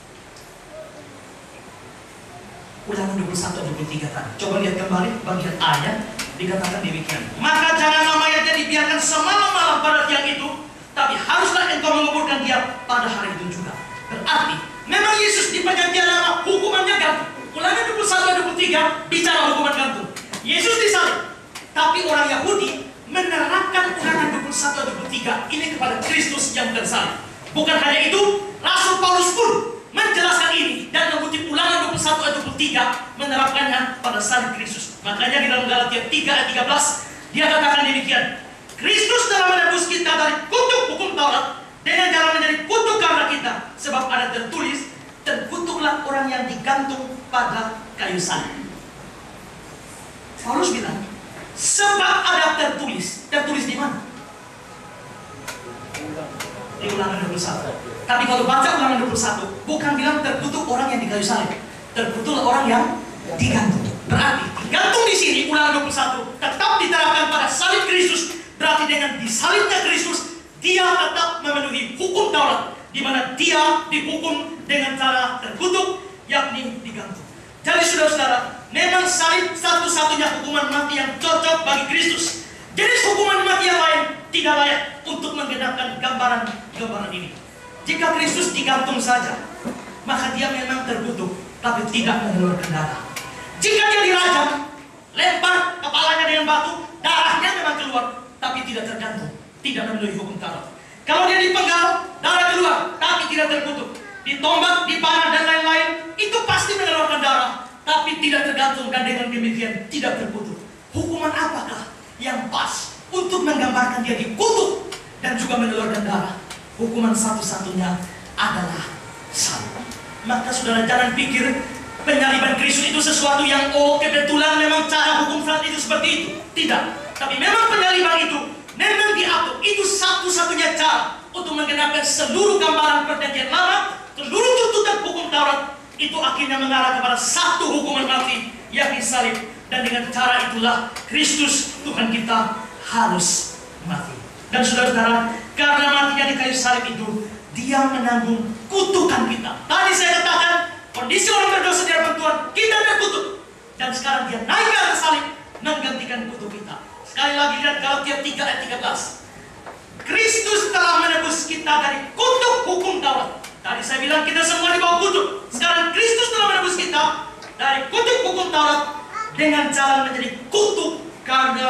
Ulangan 21-23 tadi. Coba lihat kembali bagian ayat, dikatakan demikian. Maka janganlah mayatnya dibiarkan semalam-malam pada tiang itu, tapi haruslah engkau menguburkan dia pada hari itu juga. Berarti memang Yesus di perjanjian lama hukumannya gantung. Ulangan 21-23 bicara hukuman gantung. Yesus disalib, tapi orang Yahudi menerapkan Ulangan 21-23 ini kepada Kristus yang tersalib. Bukan hanya itu, Rasul Paulus pun menjelaskan ini dan mengutip Ulangan 21-23 menerapkannya pada salib Kristus. Makanya di dalam Galatia 3 ayat 13 dia katakan demikian, Kristus telah menebus kita dari kutuk hukum Taurat dengan cara menjadi kutuk karena kita, sebab ada tertulis, terkutuklah orang yang digantung pada kayu salib. Paulus bilang, sebab ada tertulis. Tertulis di mana? Di Ulangan 21. Tapi kalau baca Ulangan 21, bukan bilang terkutuk orang yang di kayu salib, terkutuklah orang yang digantung. Berarti digantung di sini Ulangan 21 tetap diterapkan pada salib Kristus. Berarti dengan disalibnya Kristus, dia tetap memenuhi hukum Taurat, di mana dia dihukum dengan cara terkutuk, yakni digantung. Jadi saudara-saudara, memang salib satu-satunya hukuman mati yang cocok bagi Kristus. Jenis hukuman mati yang lain tidak layak untuk menggenapkan gambaran ini. Jika Kristus digantung saja, maka dia memang terkutuk, tapi tidak mengeluarkan darah. Jika dia dirajam, lempar kepalanya dengan batu, darahnya memang keluar, tapi tidak tergantung, tidak memenuhi hukum Taurat. Kalau dia dipenggal, darah keluar, tapi tidak terkutuk. Ditombak, dipanah dan lain-lain, itu pasti mengeluarkan darah, tapi tidak tergantung, dan dengan demikian tidak terkutuk. Hukuman apakah yang pas untuk menggambarkan dia dikutuk dan juga mengeluarkan darah? Hukuman satu-satunya adalah salib. Maka saudara jangan pikir penyaliban Kristus itu sesuatu yang kebetulan memang cara hukum saat itu seperti itu. Tidak. Tapi memang penyaliban itu memang diatur. Itu satu-satunya cara untuk menggenapkan seluruh gambaran perjanjian lama, seluruh tuntutan hukum Taurat. Itu akhirnya mengarah kepada satu hukuman mati, yakni salib. Dan dengan cara itulah Kristus Tuhan kita harus mati. Dan saudara-saudara, karena matinya di kayu salib itu, dia menanggung kutukan kita. Tadi saya katakan, kondisi orang berdosa di hadapan Tuhan, kita terkutuk. Dan sekarang dia naik ke atas salib, menggantikan kutuk kita. Sekali lagi lihat Galatia 3 ayat 13. Kristus telah menebus kita dari kutuk hukum Taurat. Tadi saya bilang kita semua di bawah kutuk. Sekarang Kristus telah menebus kita dari kutuk hukum Taurat dengan cara menjadi kutuk karena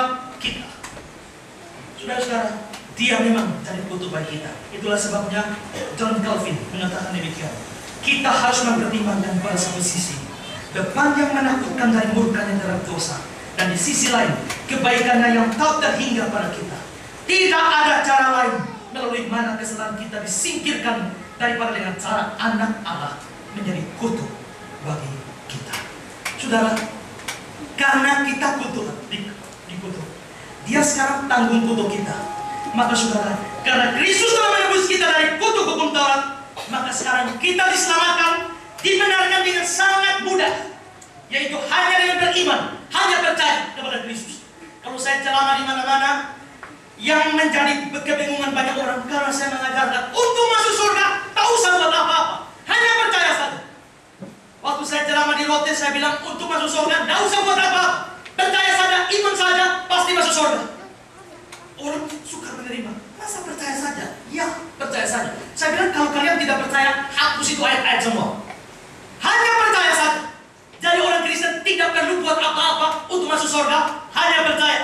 kita. Saudara-saudara, Dia memang jadi kutuk bagi kita. Itulah sebabnya John Calvin mengatakan demikian. Kita harus mempertimbangkan pada satu sisi beban yang menakutkan dari murkanya terhadap dosa, dan di sisi lain kebaikannya yang tak terhingga pada kita. Tidak ada cara lain melalui mana kesalahan kita disingkirkan daripada dengan cara anak Allah menjadi kutuk bagi kita. Saudara, karena kita dikutuk, Dia sekarang tanggung kutuk kita. Maka saudara, karena Kristus telah menebus kita dari kutuk hukum Taurat, maka sekarang kita diselamatkan, dibenarkan dengan sangat mudah, yaitu hanya dengan beriman, hanya percaya kepada Kristus. Kalau saya ceramah di mana-mana, yang menjadi kebingungan banyak orang karena saya mengajarkan untuk masuk surga, tak usah buat apa-apa, hanya percaya saja. Waktu saya ceramah di Lotte, saya bilang untuk masuk surga, tak usah buat apa-apa, percaya saja, iman saja, pasti masuk surga. Orang suka menerima, masa percaya saja? Ya, percaya saja. Saya bilang kalau kalian tidak percaya, hapus itu ayat-ayat semua. Hanya percaya saja. Jadi orang Kristen tidak perlu buat apa-apa untuk masuk surga, hanya percaya.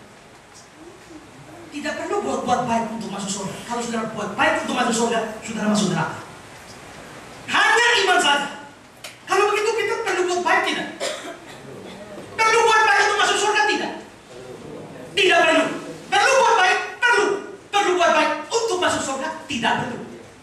Tidak perlu buat baik untuk masuk surga. Kalau saudara buat baik untuk masuk surga, saudara masuk neraka. Hanya iman saja. Kalau begitu kita perlu buat baik tidak? Perlu buat baik untuk masuk surga tidak? Tidak perlu. Perlu buat baik? Perlu. Perlu buat baik untuk masuk surga? Tidak perlu.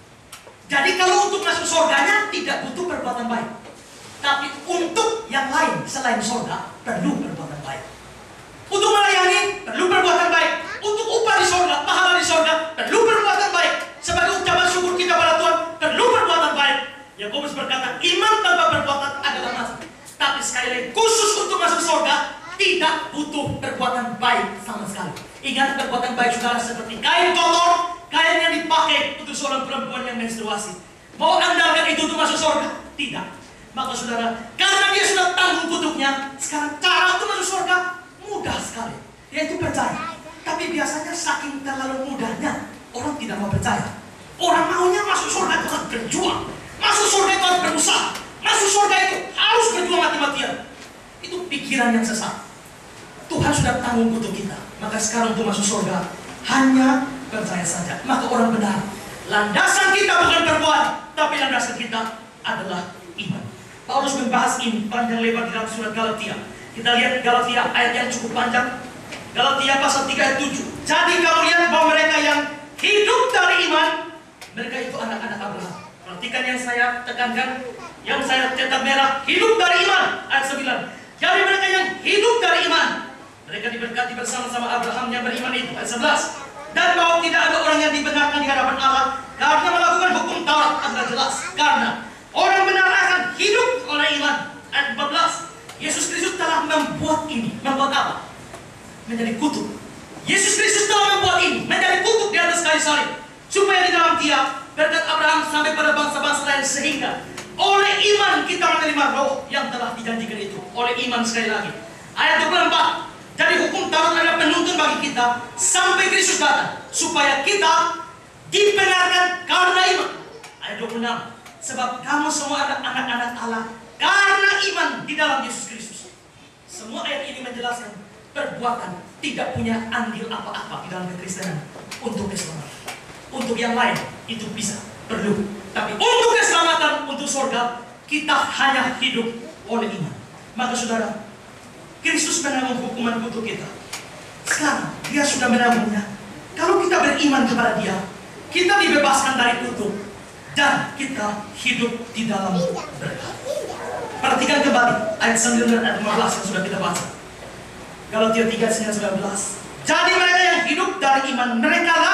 Jadi kalau untuk masuk surganya tidak butuh perbuatan baik. Tapi untuk yang lain selain surga perlu perbuatan baik. Untuk melayani perlu perbuatan baik. Untuk upah di surga, pahala di surga perlu perbuatan baik. Sebagai ucapan syukur kita pada Tuhan perlu perbuatan baik. Yakobus berkata, iman tanpa perbuatan adalah mati. Tapi sekali lagi, khusus untuk masuk surga tidak butuh perbuatan baik sama sekali. Ingat, perbuatan baik saudara seperti kain kotor, kain yang dipakai untuk seorang perempuan yang menstruasi. Mau andalkan itu untuk masuk surga? Tidak. Maka saudara, karena dia sudah tanggung kutuknya, sekarang cara untuk masuk surga mudah sekali, yaitu percaya. Tapi biasanya saking terlalu mudahnya, orang tidak mau percaya. Orang maunya masuk surga itu harus berjuang, masuk surga itu harus berusaha, masuk surga itu harus berjuang mati-matian. Itu pikiran yang sesat. Tuhan sudah tanggung kutuk kita. Maka sekarang untuk masuk surga hanya percaya saja. Maka orang benar, landasan kita bukan perbuatan, tapi landasan kita adalah iman. Paulus membahas ini panjang lebar di dalam surat Galatia. Kita lihat Galatia ayat yang cukup panjang. Galatia pasal 3 ayat 7. Jadi kamu lihat bahwa mereka yang hidup dari iman, mereka itu anak-anak Abraham. Perhatikan yang saya tekankan, yang saya cetak merah, hidup dari iman. Ayat 9. Jadi mereka yang hidup dari iman, mereka diberkati bersama-sama Abraham yang beriman itu. Ayat 11. Dan bahwa tidak ada orang yang dibenarkan di hadapan Allah karena melakukan hukum Taurat adalah jelas. Karena orang benar akan hidup oleh iman. Ayat 14. Yesus Kristus telah membuat ini. Membuat apa? Menjadi kutuk. Yesus Kristus telah membuat ini menjadi kutuk di atas kayu salib, supaya di dalam Dia berkat Abraham sampai pada bangsa-bangsa lain, sehingga oleh iman kita menerima roh yang telah dijanjikan itu. Oleh iman, sekali lagi. Ayat 24. Jadi hukum Taurat adalah penuntun bagi kita sampai Kristus datang, supaya kita dibenarkan karena iman. Ayat 26. Sebab kamu semua adalah anak-anak Allah karena iman di dalam Yesus Kristus. Semua ayat ini menjelaskan perbuatan tidak punya andil apa-apa di dalam kekristenan untuk keselamatan. Untuk yang lain itu bisa, perlu. Tapi untuk keselamatan, untuk surga, kita hanya hidup oleh iman. Maka saudara, Kristus menanggung hukuman kutuk kita. Sekarang Dia sudah menanggungnya. Kalau kita beriman kepada Dia, kita dibebaskan dari kutuk dan kita hidup di dalam berkat. Perhatikan kembali ayat 9 dan ayat 15 yang sudah kita baca. Galatia 3:19. Jadi mereka yang hidup dari iman, mereka lah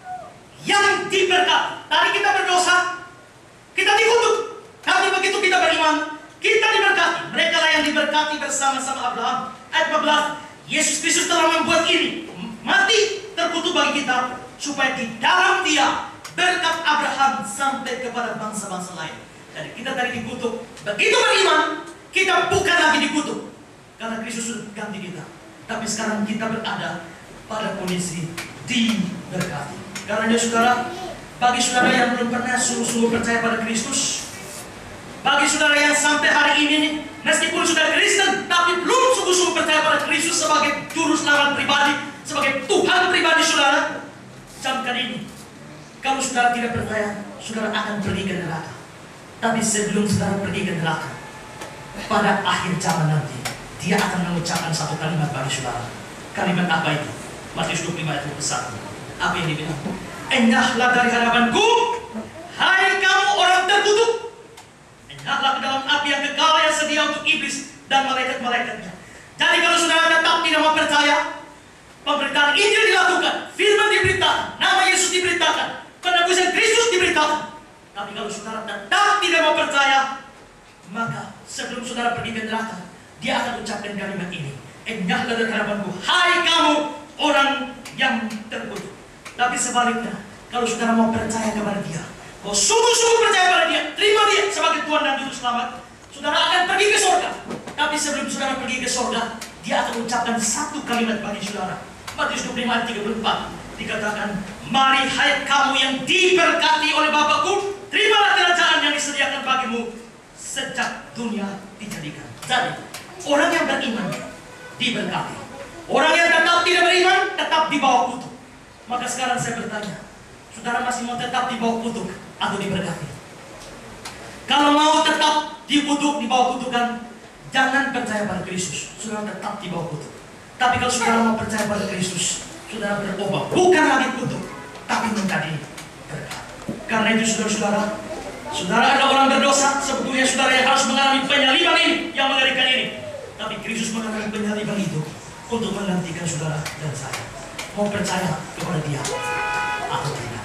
yang diberkati. Tadi kita berdosa, kita dikutuk. Tapi begitu kita beriman, kita diberkati. Mereka lah yang diberkati bersama-sama Abraham. Ayat 14. Yesus Kristus telah membuat ini mati terkutuk bagi kita, supaya di dalam Dia berkat Abraham sampai kepada bangsa-bangsa lain. Jadi kita tadi dikutuk. Begitu beriman, kita bukan lagi dikutuk, karena Kristus sudah ganti kita. Tapi sekarang kita berada pada kondisi diberkati. Karena saudara, bagi saudara yang belum pernah sungguh-sungguh percaya pada Kristus, bagi saudara yang sampai hari ini, meskipun sudah Kristen, tapi belum sungguh-sungguh percaya pada Kristus sebagai juru selamat pribadi, ini. Kalau saudara tidak percaya, saudara akan pergi ke neraka. Tapi sebelum saudara pergi ke neraka, pada akhir zaman nanti, dia akan mengucapkan satu kalimat bagi saudara. Kalimat apa itu? Matius 25 ayat 21. Apa yang dibilang? Enyahlah dari hadapanku, hai kamu orang terkutuk. Enyahlah ke dalam api yang kekal yang sedia untuk iblis dan malaikat-malaikatnya. Jadi kalau saudara tetap tidak mau percaya, pemberitaan Injil dilakukan, firman diberitakan, nama Yesus diberitakan, penebusan Kristus diberitakan. Tapi kalau saudara tetap tidak mau percaya, maka sebelum saudara pergi ke neraka, dia akan ucapkan kalimat ini. Enyahlah dari hadapanku, hai kamu orang yang terkutuk. Tapi sebaliknya, kalau saudara mau percaya kepada dia, mau sungguh-sungguh percaya pada dia, terima dia sebagai Tuhan dan Juru Selamat, saudara akan pergi ke surga. Tapi sebelum saudara pergi ke surga, dia akan ucapkan satu kalimat bagi saudara. Matius 25 ayat 34 dikatakan, mari hai kamu yang diberkati oleh Bapakku, terimalah kerajaan yang disediakan bagimu sejak dunia dijadikan. Jadi, orang yang beriman diberkati. Orang yang tetap tidak beriman, tetap di bawah kutuk. Maka sekarang saya bertanya, saudara masih mau tetap di bawah kutuk atau diberkati? Kalau mau tetap dikutuk, di bawah kutukan, jangan percaya pada Kristus. Saudara tetap di bawah kutuk. Tapi kalau saudara mau percaya pada Kristus, saudara berubah, bukan lagi kutuk, tapi menjadi berkat. Karena itu saudara-saudara, saudara adalah orang berdosa. Sebetulnya saudara yang harus mengalami penyaliban ini, yang mengerikan ini. Tapi Kristus mengalami penyaliban itu untuk menggantikan saudara dan saya. Mau percaya kepada dia atau tidak?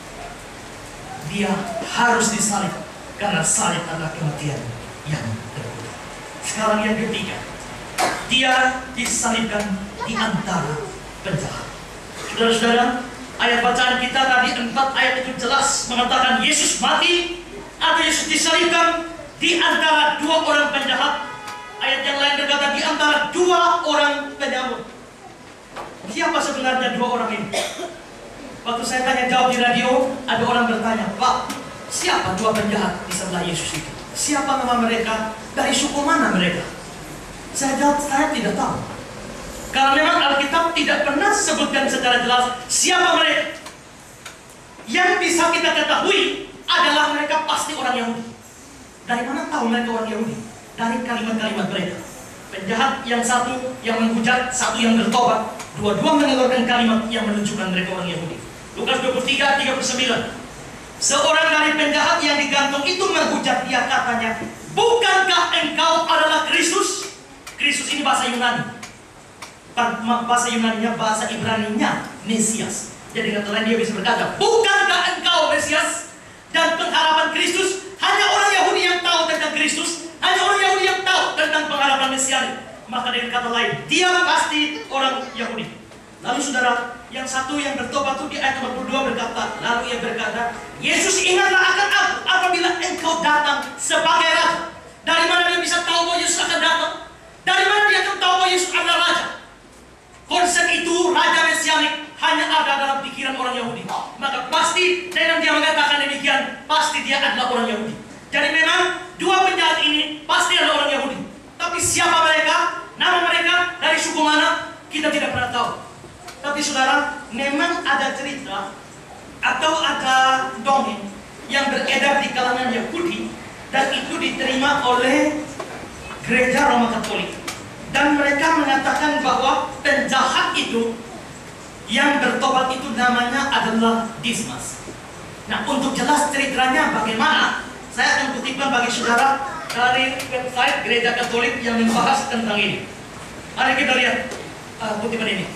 Dia harus disalib, karena salib adalah kematian yang terkutuk. Sekarang yang ketiga, dia disalibkan di antara penjahat. Saudara-saudara, ayat bacaan kita tadi 4 ayat itu jelas mengatakan Yesus mati atau Yesus disalibkan di antara 2 orang penjahat. Ayat yang lain berkata di antara 2 orang penyamur. Siapa sebenarnya 2 orang ini? Waktu saya tanya jawab di radio, ada orang bertanya, Pak, siapa 2 penjahat di sebelah Yesus itu? Siapa nama mereka? Dari suku mana mereka? Saya jawab, saya tidak tahu. Karena memang Alkitab tidak pernah sebutkan secara jelas siapa mereka. Yang bisa kita ketahui adalah mereka pasti orang Yahudi. Dari mana tahu mereka orang Yahudi? Dari kalimat-kalimat mereka. Penjahat yang satu yang menghujat, satu yang bertobat, dua-dua mengeluarkan kalimat yang menunjukkan mereka orang Yahudi. Lukas 23:39. Seorang dari penjahat yang digantung itu menghujat dia, katanya, bukankah engkau adalah Kristus? Kristus ini bahasa Yunani. Bahasa Yunaninya, bahasa Ibraninya Mesias. Jadi kata lain dia bisa berkata, bukankah engkau Mesias? Dan pengharapan Kristus, hanya orang Yahudi yang tahu tentang Kristus, hanya orang Yahudi yang tahu tentang pengharapan Mesias. Maka dengan kata lain, dia pasti orang Yahudi. Lalu saudara, yang satu yang bertobat itu di ayat 42 berkata, lalu ia berkata, Yesus, ingatlah akan aku apabila engkau datang sebagai raja. Dari mana dia bisa tahu bahwa Yesus akan datang? Dari mana dia tahu bahwa Yesus adalah raja? Konsep itu raja mesianik hanya ada dalam pikiran orang Yahudi. Maka pasti dengan dia mengatakan demikian, pasti dia adalah orang Yahudi. Jadi memang 2 penjahat ini pasti adalah orang Yahudi. Tapi siapa mereka? Nama mereka dari suku mana? Kita tidak pernah tahu. Tapi saudara, memang ada cerita atau ada dongeng yang beredar di kalangan Yahudi dan itu diterima oleh gereja Roma Katolik. Dan mereka mengatakan bahwa penjahat itu yang bertobat itu namanya adalah Dismas. Nah, untuk jelas ceritanya bagaimana, saya akan kutipkan bagi saudara dari website gereja Katolik yang membahas tentang ini. Mari kita lihat kutipan ini.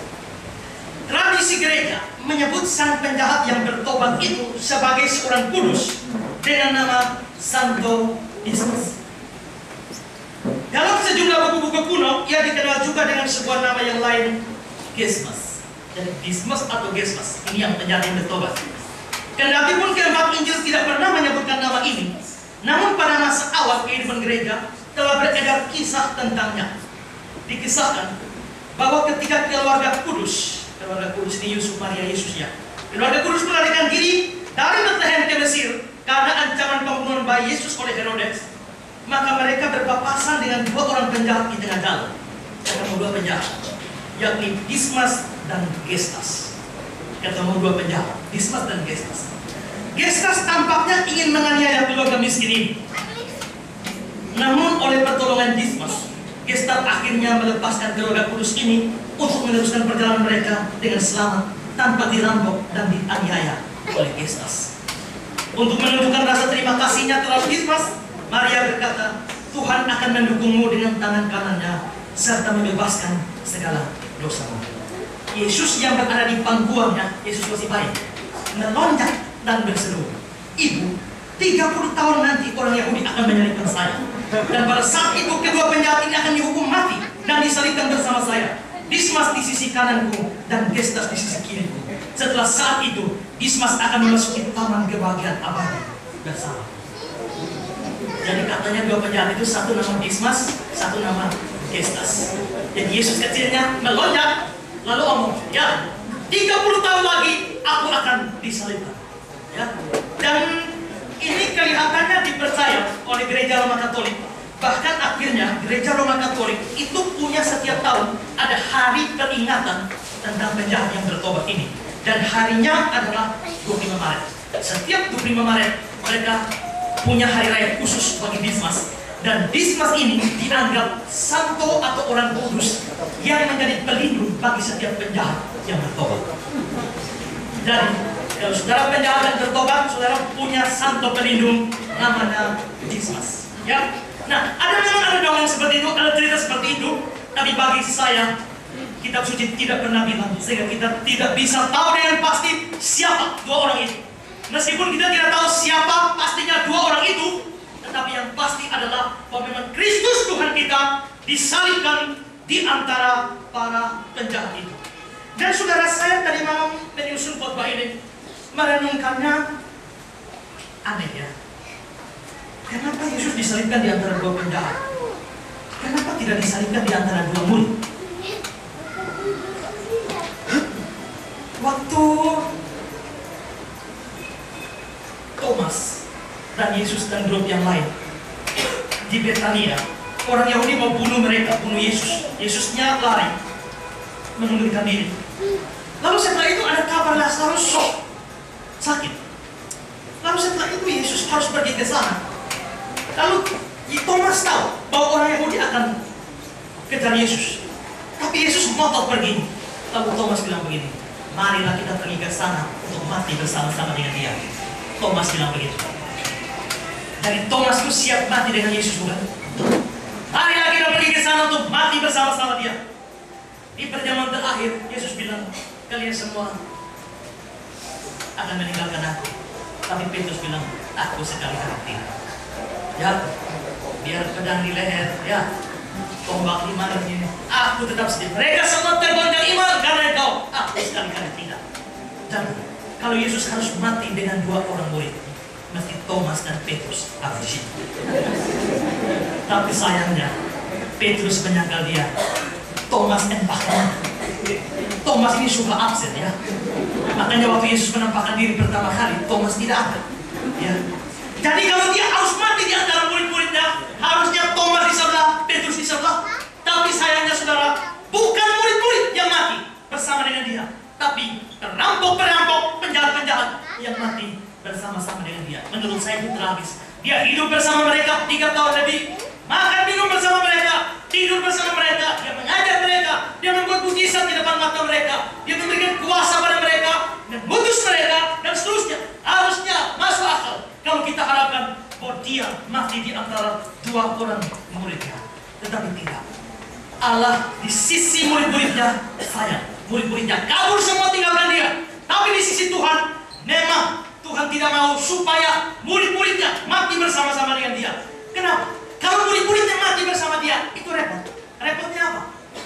Tradisi gereja menyebut sang penjahat yang bertobat itu sebagai seorang kudus dengan nama Santo Dismas. Dalam sejumlah buku-buku kuno, ia dikenal juga dengan sebuah nama yang lain, Gesmas. Jadi Dismas atau Gesmas, ini yang penjahat yang bertobat. Kendati pun keempat Injil tidak pernah menyebutkan nama ini, namun pada masa awal kehidupan gereja telah beredar kisah tentangnya. Dikisahkan bahwa ketika keluarga kudus ini Yusuf, Maria, Yesus ya, keluarga kudus melarikan diri dari Bethlehem ke Mesir karena ancaman pembunuhan bayi Yesus oleh Herodes, maka mereka berpapasan dengan 2 orang penjahat di tengah jalan. Ada 2 penjahat, yakni Dismas dan Gestas. ketemu dua penjahat, Dismas dan Gestas. Gestas tampaknya ingin menganiaya keluarga miskin ini. Namun oleh pertolongan Dismas, Gestas akhirnya melepaskan keluarga kudus ini untuk meneruskan perjalanan mereka dengan selamat tanpa dirampok dan dianiaya oleh Gestas. Untuk menunjukkan rasa terima kasihnya terhadap Dismas, Maria berkata, Tuhan akan mendukungmu dengan tangan kanannya serta membebaskan segala dosamu. Yesus yang berada di pangkuannya, Yesus masih baik, melonjak dan berseru, Ibu, 30 tahun nanti orang Yahudi akan menyalibkan saya. Dan pada saat itu kedua penjahat ini akan dihukum mati dan disalibkan bersama saya. Dismas di sisi kananku dan Gestas di sisi kiriku. Setelah saat itu, Dismas akan memasuki taman kebahagiaan abadi bersama. Jadi katanya dua penjahat itu, satu nama Dismas, satu nama Gestas. Dan Yesus kecilnya melonjak lalu omong, ya 30 tahun lagi aku akan disalibkan. Ya. Dan ini kelihatannya dipercaya oleh gereja Roma Katolik. Bahkan akhirnya gereja Roma Katolik itu punya setiap tahun ada hari peringatan tentang penjahat yang bertobat ini. Dan harinya adalah 25 Maret. Setiap 25 Maret mereka punya hari raya khusus bagi Dismas. Dan Dismas ini dianggap santo atau orang kudus yang menjadi pelindung bagi setiap penjahat yang bertobat. Jadi kalau saudara penjahat dan bertobat, saudara punya santo pelindung namanya Dismas. Ya. Nah, memang ada dongeng seperti itu, ada cerita seperti itu. Tapi bagi saya, kitab suci tidak pernah bilang, sehingga kita tidak bisa tahu dengan pasti siapa dua orang itu. Meskipun kita tidak tahu siapa pastinya dua orang itu, tetapi yang pasti adalah bahwa memang Kristus Tuhan kita disalibkan di antara para penjahat itu. Dan saudara, saya tadi malam menyusun khotbah ini, merenungkannya aneh ya. Kenapa Yesus disalibkan di antara dua penjahat? Kenapa tidak disalibkan di antara dua murid? Waktu Thomas dan Yesus dan grup yang lain di Betania, orang Yahudi mau bunuh mereka, bunuh Yesus. Yesusnya lari, mengundurkan diri. Lalu setelah itu ada kabar Lazarus sakit. Lalu setelah itu Yesus harus pergi ke sana. Lalu Thomas tahu bahwa orang Yahudi akan kejar Yesus, tapi Yesus ngotot pergi. Lalu Thomas bilang begini, marilah kita pergi ke sana untuk mati bersama-sama dengan dia. Thomas bilang begitu. Jadi Thomas itu siap mati dengan Yesus, bukan? Marilah kita pergi ke sana untuk mati bersama-sama dia. Di perjamuan terakhir, Yesus bilang, kalian semua akan meninggalkan aku. Tapi Petrus bilang, aku sekali-kali tidak. Ya, biar pedang di leher, ya, tombak di mana ini, aku tetap setia. Mereka semua tergoncang iman karena engkau, aku sekali-kali tidak. Dan kalau Yesus harus mati dengan dua orang murid, mesti Thomas dan Petrus harus di situ. Tapi sayangnya, Petrus menyangkal dia. Thomas empahkan. Thomas ini suka absen ya. Makanya waktu Yesus menampakkan diri pertama kali, Thomas tidak ada. Ya. Jadi kalau dia harus mati di antara murid-muridnya, harusnya Thomas di sebelah, Petrus di sebelah. Tapi sayangnya saudara, bukan murid-murid yang mati bersama dengan dia, tapi perampok-perampok, penjahat-penjahat yang mati bersama-sama dengan dia. Menurut saya itu tragis. Dia hidup bersama mereka 3 tahun lebih, makan minum bersama mereka, tidur bersama mereka, dia mengajar mereka, dia membuat mujizat di depan mata mereka, dia memberikan kuasa pada mereka, dan mutus mereka, dan seterusnya. Harusnya masuk akal kalau kita harapkan bahwa dia mati di antara dua orang muridnya. Tetapi tidak. Allah di sisi murid-muridnya sayang. Murid-muridnya kabur semua tinggalkan dia. Tapi di sisi Tuhan, memang Tuhan tidak mau supaya murid-muridnya mati bersama-sama dengan dia. Kenapa? Kalau murid-muridnya mati bersama dia, itu repot. Repotnya apa?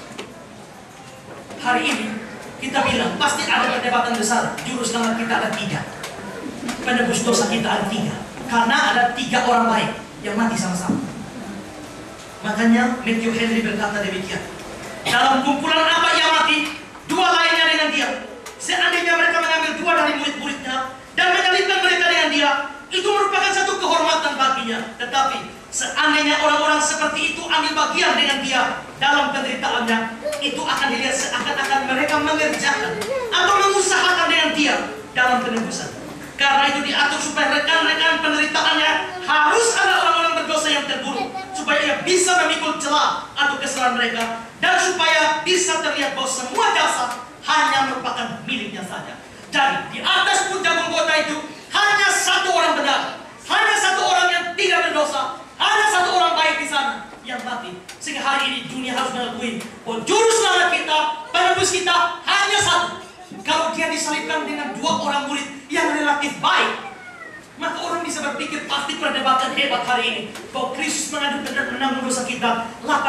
Hari ini kita bilang pasti ada perdebatan besar. Juru selamat kita ada 3. Penebus dosa kita ada 3. Karena ada 3 orang baik yang mati sama-sama. Makanya Matthew Henry berkata demikian. Dalam kumpulan apa ia mati, 2 lainnya dengan dia. Seandainya mereka mengambil 2 dari murid-muridnya dan menyalibkan mereka dengan dia, itu merupakan satu kehormatan baginya. Tetapi seandainya orang-orang seperti itu ambil bagian dengan dia dalam penderitaannya, itu akan dilihat seakan-akan mereka mengerjakan atau mengusahakan dengan dia dalam penebusan. Karena itu diatur supaya rekan-rekan penderitaannya harus ada orang-orang berdosa yang terbunuh, supaya ia bisa memikul celah atau kesalahan mereka, dan supaya bisa terlihat bahwa semua jasa hanya merupakan miliknya saja. Jadi di atas puncak mahkota itu hanya satu orang benar, hanya satu orang yang tidak berdosa, hanya satu orang baik di sana yang mati. Sehingga hari ini dunia harus mengakui bahwa juru selamat kita, penebus kita hanya satu. Kalau dia disalibkan dengan dua orang murid yang relatif baik, maka orang bisa berpikir pasti perdebatan hebat hari ini bahwa Kristus menanggung dosa kita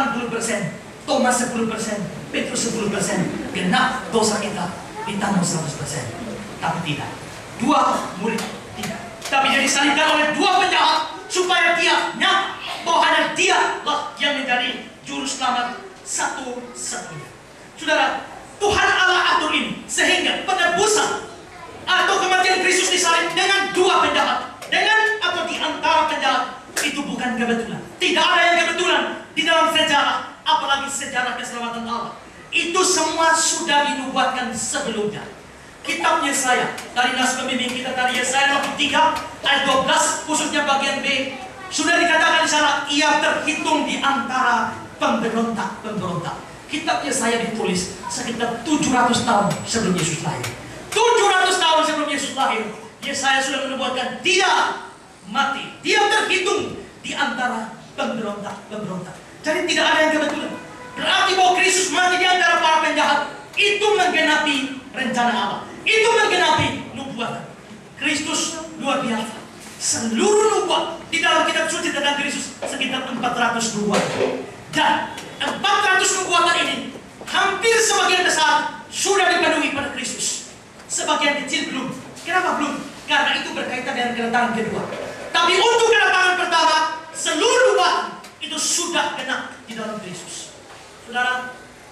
80%, Thomas 10%, Petrus 10%, genap dosa kita ditanggung 100%. Tapi tidak, dua murid tidak. Tapi dia disalibkan oleh dua penjahat supaya dia nyata bahwa hanya dialah yang menjadi juru selamat satu-satunya. Saudara, Tuhan Allah atur ini sehingga penebusan atau kematian Kristus disalib dengan dua penjahat, dengan atau di antara penjahat, itu bukan kebetulan. Tidak ada yang kebetulan di dalam sejarah, apalagi sejarah keselamatan Allah. Itu semua sudah dinubuatkan sebelumnya. Kitab Yesaya, dari nas pembimbing kita tadi, Yesaya 53 ayat 12, khususnya bagian B, sudah dikatakan di sana, ia terhitung di antara pemberontak-pemberontak. Kitab Yesaya ditulis sekitar 700 tahun sebelum Yesus lahir. 700 tahun sebelum Yesus lahir, Yesaya sudah menubuatkan dia mati. Dia terhitung di antara pemberontak-pemberontak. Jadi tidak ada yang kebetulan. Berarti bahwa Kristus mati di antara para penjahat itu menggenapi rencana Allah. Itu menggenapi nubuatan. Kristus luar biasa. Seluruh nubuat di dalam kitab suci tentang Kristus sekitar 400 nubuatan. Dan 400 nubuatan ini hampir sebagian besar sudah dipenuhi pada Kristus. Sebagian kecil belum. Kenapa belum? Karena itu berkaitan dengan kedatangan kedua. Tapi untuk kedatangan pertama, seluruh nubuatan itu sudah genap di dalam Kristus. Saudara,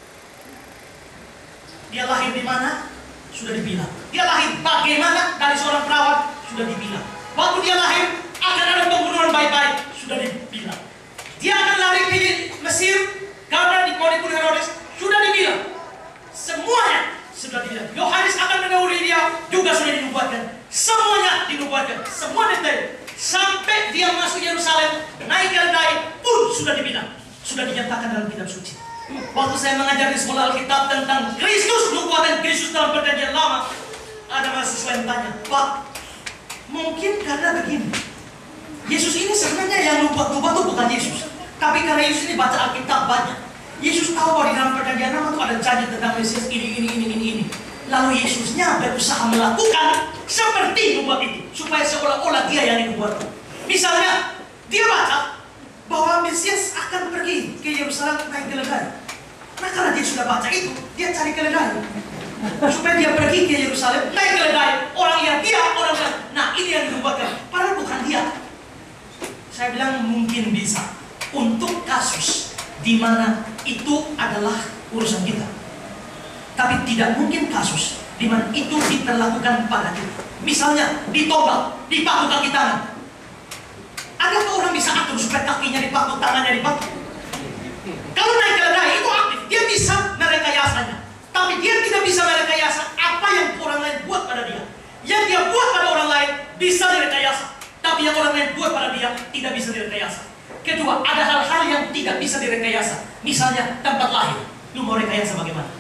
dia lahir di mana? Sudah dibilang. Dia lahir bagaimana? Dari seorang perawat? Sudah dibilang. Waktu dia lahir akan ada pembunuhan baik-baik? Sudah dibilang. Dia akan lari ke Mesir karena dibunuh Herodes? Sudah dibilang. Semuanya sudah dibilang. Yohanes akan mendahului dia juga sudah dinubuatkan. Semuanya dinubuatkan. Semua detail. Sampai dia masuk Yerusalem, naik keledai pun sudah dibilang. Sudah dinyatakan dalam kitab suci. Waktu saya mengajar di sekolah Alkitab tentang Kristus, nubuatan Kristus dalam perjanjian lama, ada mahasiswa yang tanya, Pak, mungkin karena begini, Yesus ini sebenarnya yang nubuat-nubuat itu bukan Yesus, tapi karena Yesus ini baca Alkitab banyak, Yesus tahu bahwa di dalam perjanjian lama itu ada janji tentang Mesias ini. Lalu Yesusnya berusaha melakukan seperti nubuat itu, supaya seolah-olah dia yang dinubuatkan. Misalnya, dia baca bahwa Mesias akan pergi ke Yerusalem naik keledai. Nah, karena dia sudah baca itu, dia cari keledai supaya dia pergi ke Yerusalem naik keledai. Orang lihat dia, orang lihat, nah ini yang dinubuatkan. Padahal bukan dia. Saya bilang mungkin bisa untuk kasus di mana itu adalah urusan kita. Tapi tidak mungkin kasus di mana itu diperlakukan pada kita. Misalnya ditobak, dipaku kaki tangan. Adakah orang bisa atur supaya kakinya dipaku, tangannya dipaku? Kalau naik keledai itu aktif, dia bisa merekayasanya. Tapi dia tidak bisa merekayasa apa yang orang lain buat pada dia. Yang dia buat pada orang lain bisa direkayasa, tapi yang orang lain buat pada dia tidak bisa direkayasa. Kedua, ada hal-hal yang tidak bisa direkayasa. Misalnya tempat lahir. Lu mau rekayasa bagaimana?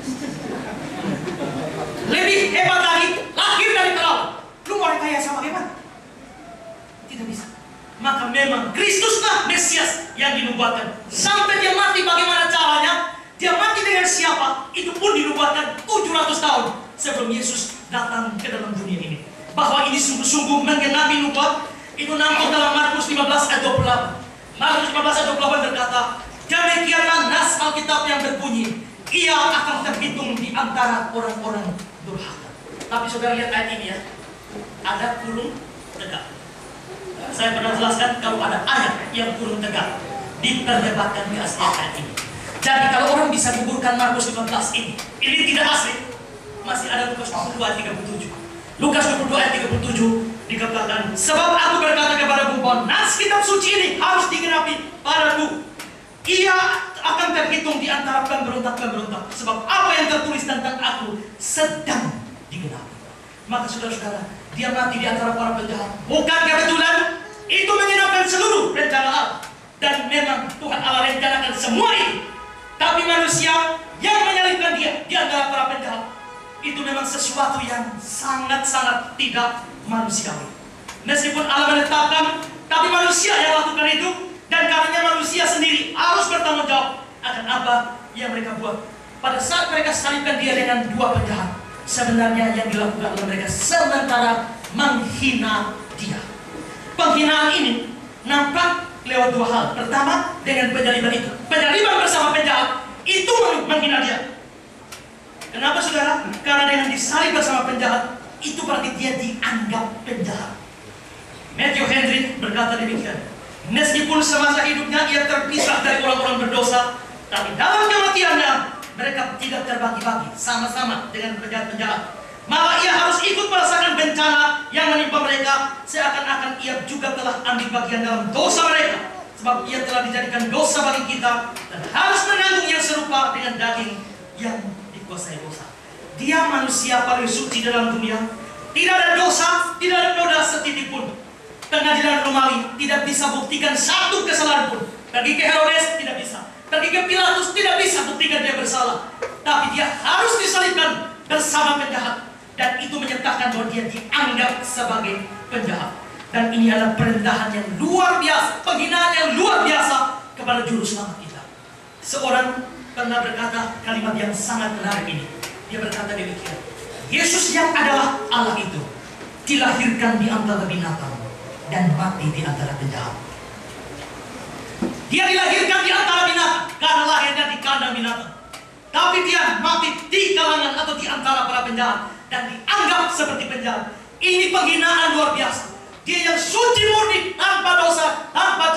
Lebih hebat lagi, lahir dari perawat. Lu mau rekayasa bagaimana? Tidak bisa. Maka memang Kristuslah Mesias yang dinubuatkan. Sampai dia mati bagaimana caranya? Dia mati dengan siapa? Itu pun dinubuatkan 700 tahun sebelum Yesus datang ke dalam dunia ini. Bahwa ini sungguh-sungguh menggenapi nubuat. Itu nampak dalam Markus 15 ayat 28. Markus 15 ayat 28 berkata, demikianlah nas Alkitab yang berbunyi, ia akan terhitung di antara orang-orang durhaka. Tapi saudara lihat ayat ini ya, ada kurung tegak. Saya pernah jelaskan kalau ada ayat yang kurung tegak, diperdebatkan keaslian ayat ini. Jadi kalau orang bisa gugurkan Markus 15 ini tidak asli. Masih ada Lukas 22 ayat 37. Lukas 22 ayat 37 dikatakan, sebab aku berkata kepadamu bahwa nas kitab suci ini harus digenapi padaku. Ia akan terhitung di antara pemberontak-pemberontak. Sebab apa yang tertulis tentang aku sedang digenapi. maka saudara-saudara, dia mati di antara para penjahat. Bukan kebetulan, itu menyenangkan seluruh rencana Allah. Dan memang Tuhan Allah rencanakan semua itu. Tapi manusia yang menyalibkan dia di antara para penjahat, itu memang sesuatu yang sangat-sangat tidak manusiawi. Meskipun Allah menetapkan, tapi manusia yang lakukan itu. Dan karenanya manusia sendiri harus bertanggung jawab akan apa yang mereka buat. Pada saat mereka salibkan dia dengan dua penjahat, sebenarnya yang dilakukan oleh mereka sementara menghina dia. Penghinaan ini nampak lewat dua hal. Pertama, dengan penyaliban itu. Penyaliban bersama penjahat itu menghina dia. Kenapa saudara? Karena dengan disalib bersama penjahat, itu berarti dia dianggap penjahat. Matthew Henry berkata demikian. Meskipun semasa hidupnya ia terpisah dari orang-orang berdosa, tapi dalam kematiannya mereka tidak terbagi-bagi sama-sama dengan penjahat-penjahat. Maka ia harus ikut merasakan bencana yang menimpa mereka, seakan-akan ia juga telah ambil bagian dalam dosa mereka. Sebab ia telah dijadikan dosa bagi kita dan harus menanggung yang serupa dengan daging yang dikuasai dosa. Dia manusia paling suci dalam dunia. Tidak ada dosa, tidak ada noda setitik pun. Pengadilan Romawi tidak bisa buktikan satu kesalahan pun. Pergi ke Herodes tidak bisa. Pergi ke Pilatus tidak bisa buktikan dia bersalah. Tapi dia harus disalibkan bersama penjahat. Dan itu menyatakan bahwa dia dianggap sebagai penjahat. Dan ini adalah perendahan yang luar biasa, penghinaan yang luar biasa kepada juru selamat kita. Seorang pernah berkata kalimat yang sangat menarik ini. Dia berkata demikian. Yesus yang adalah Allah itu dilahirkan di antara binatang dan mati di antara penjahat. Dia dilahirkan di antara binatang karena lahirnya di kandang binatang. Tapi dia mati di kalangan atau di antara para penjahat dan dianggap seperti penjahat. Ini penghinaan luar biasa. Dia yang suci murni, tanpa dosa, tanpa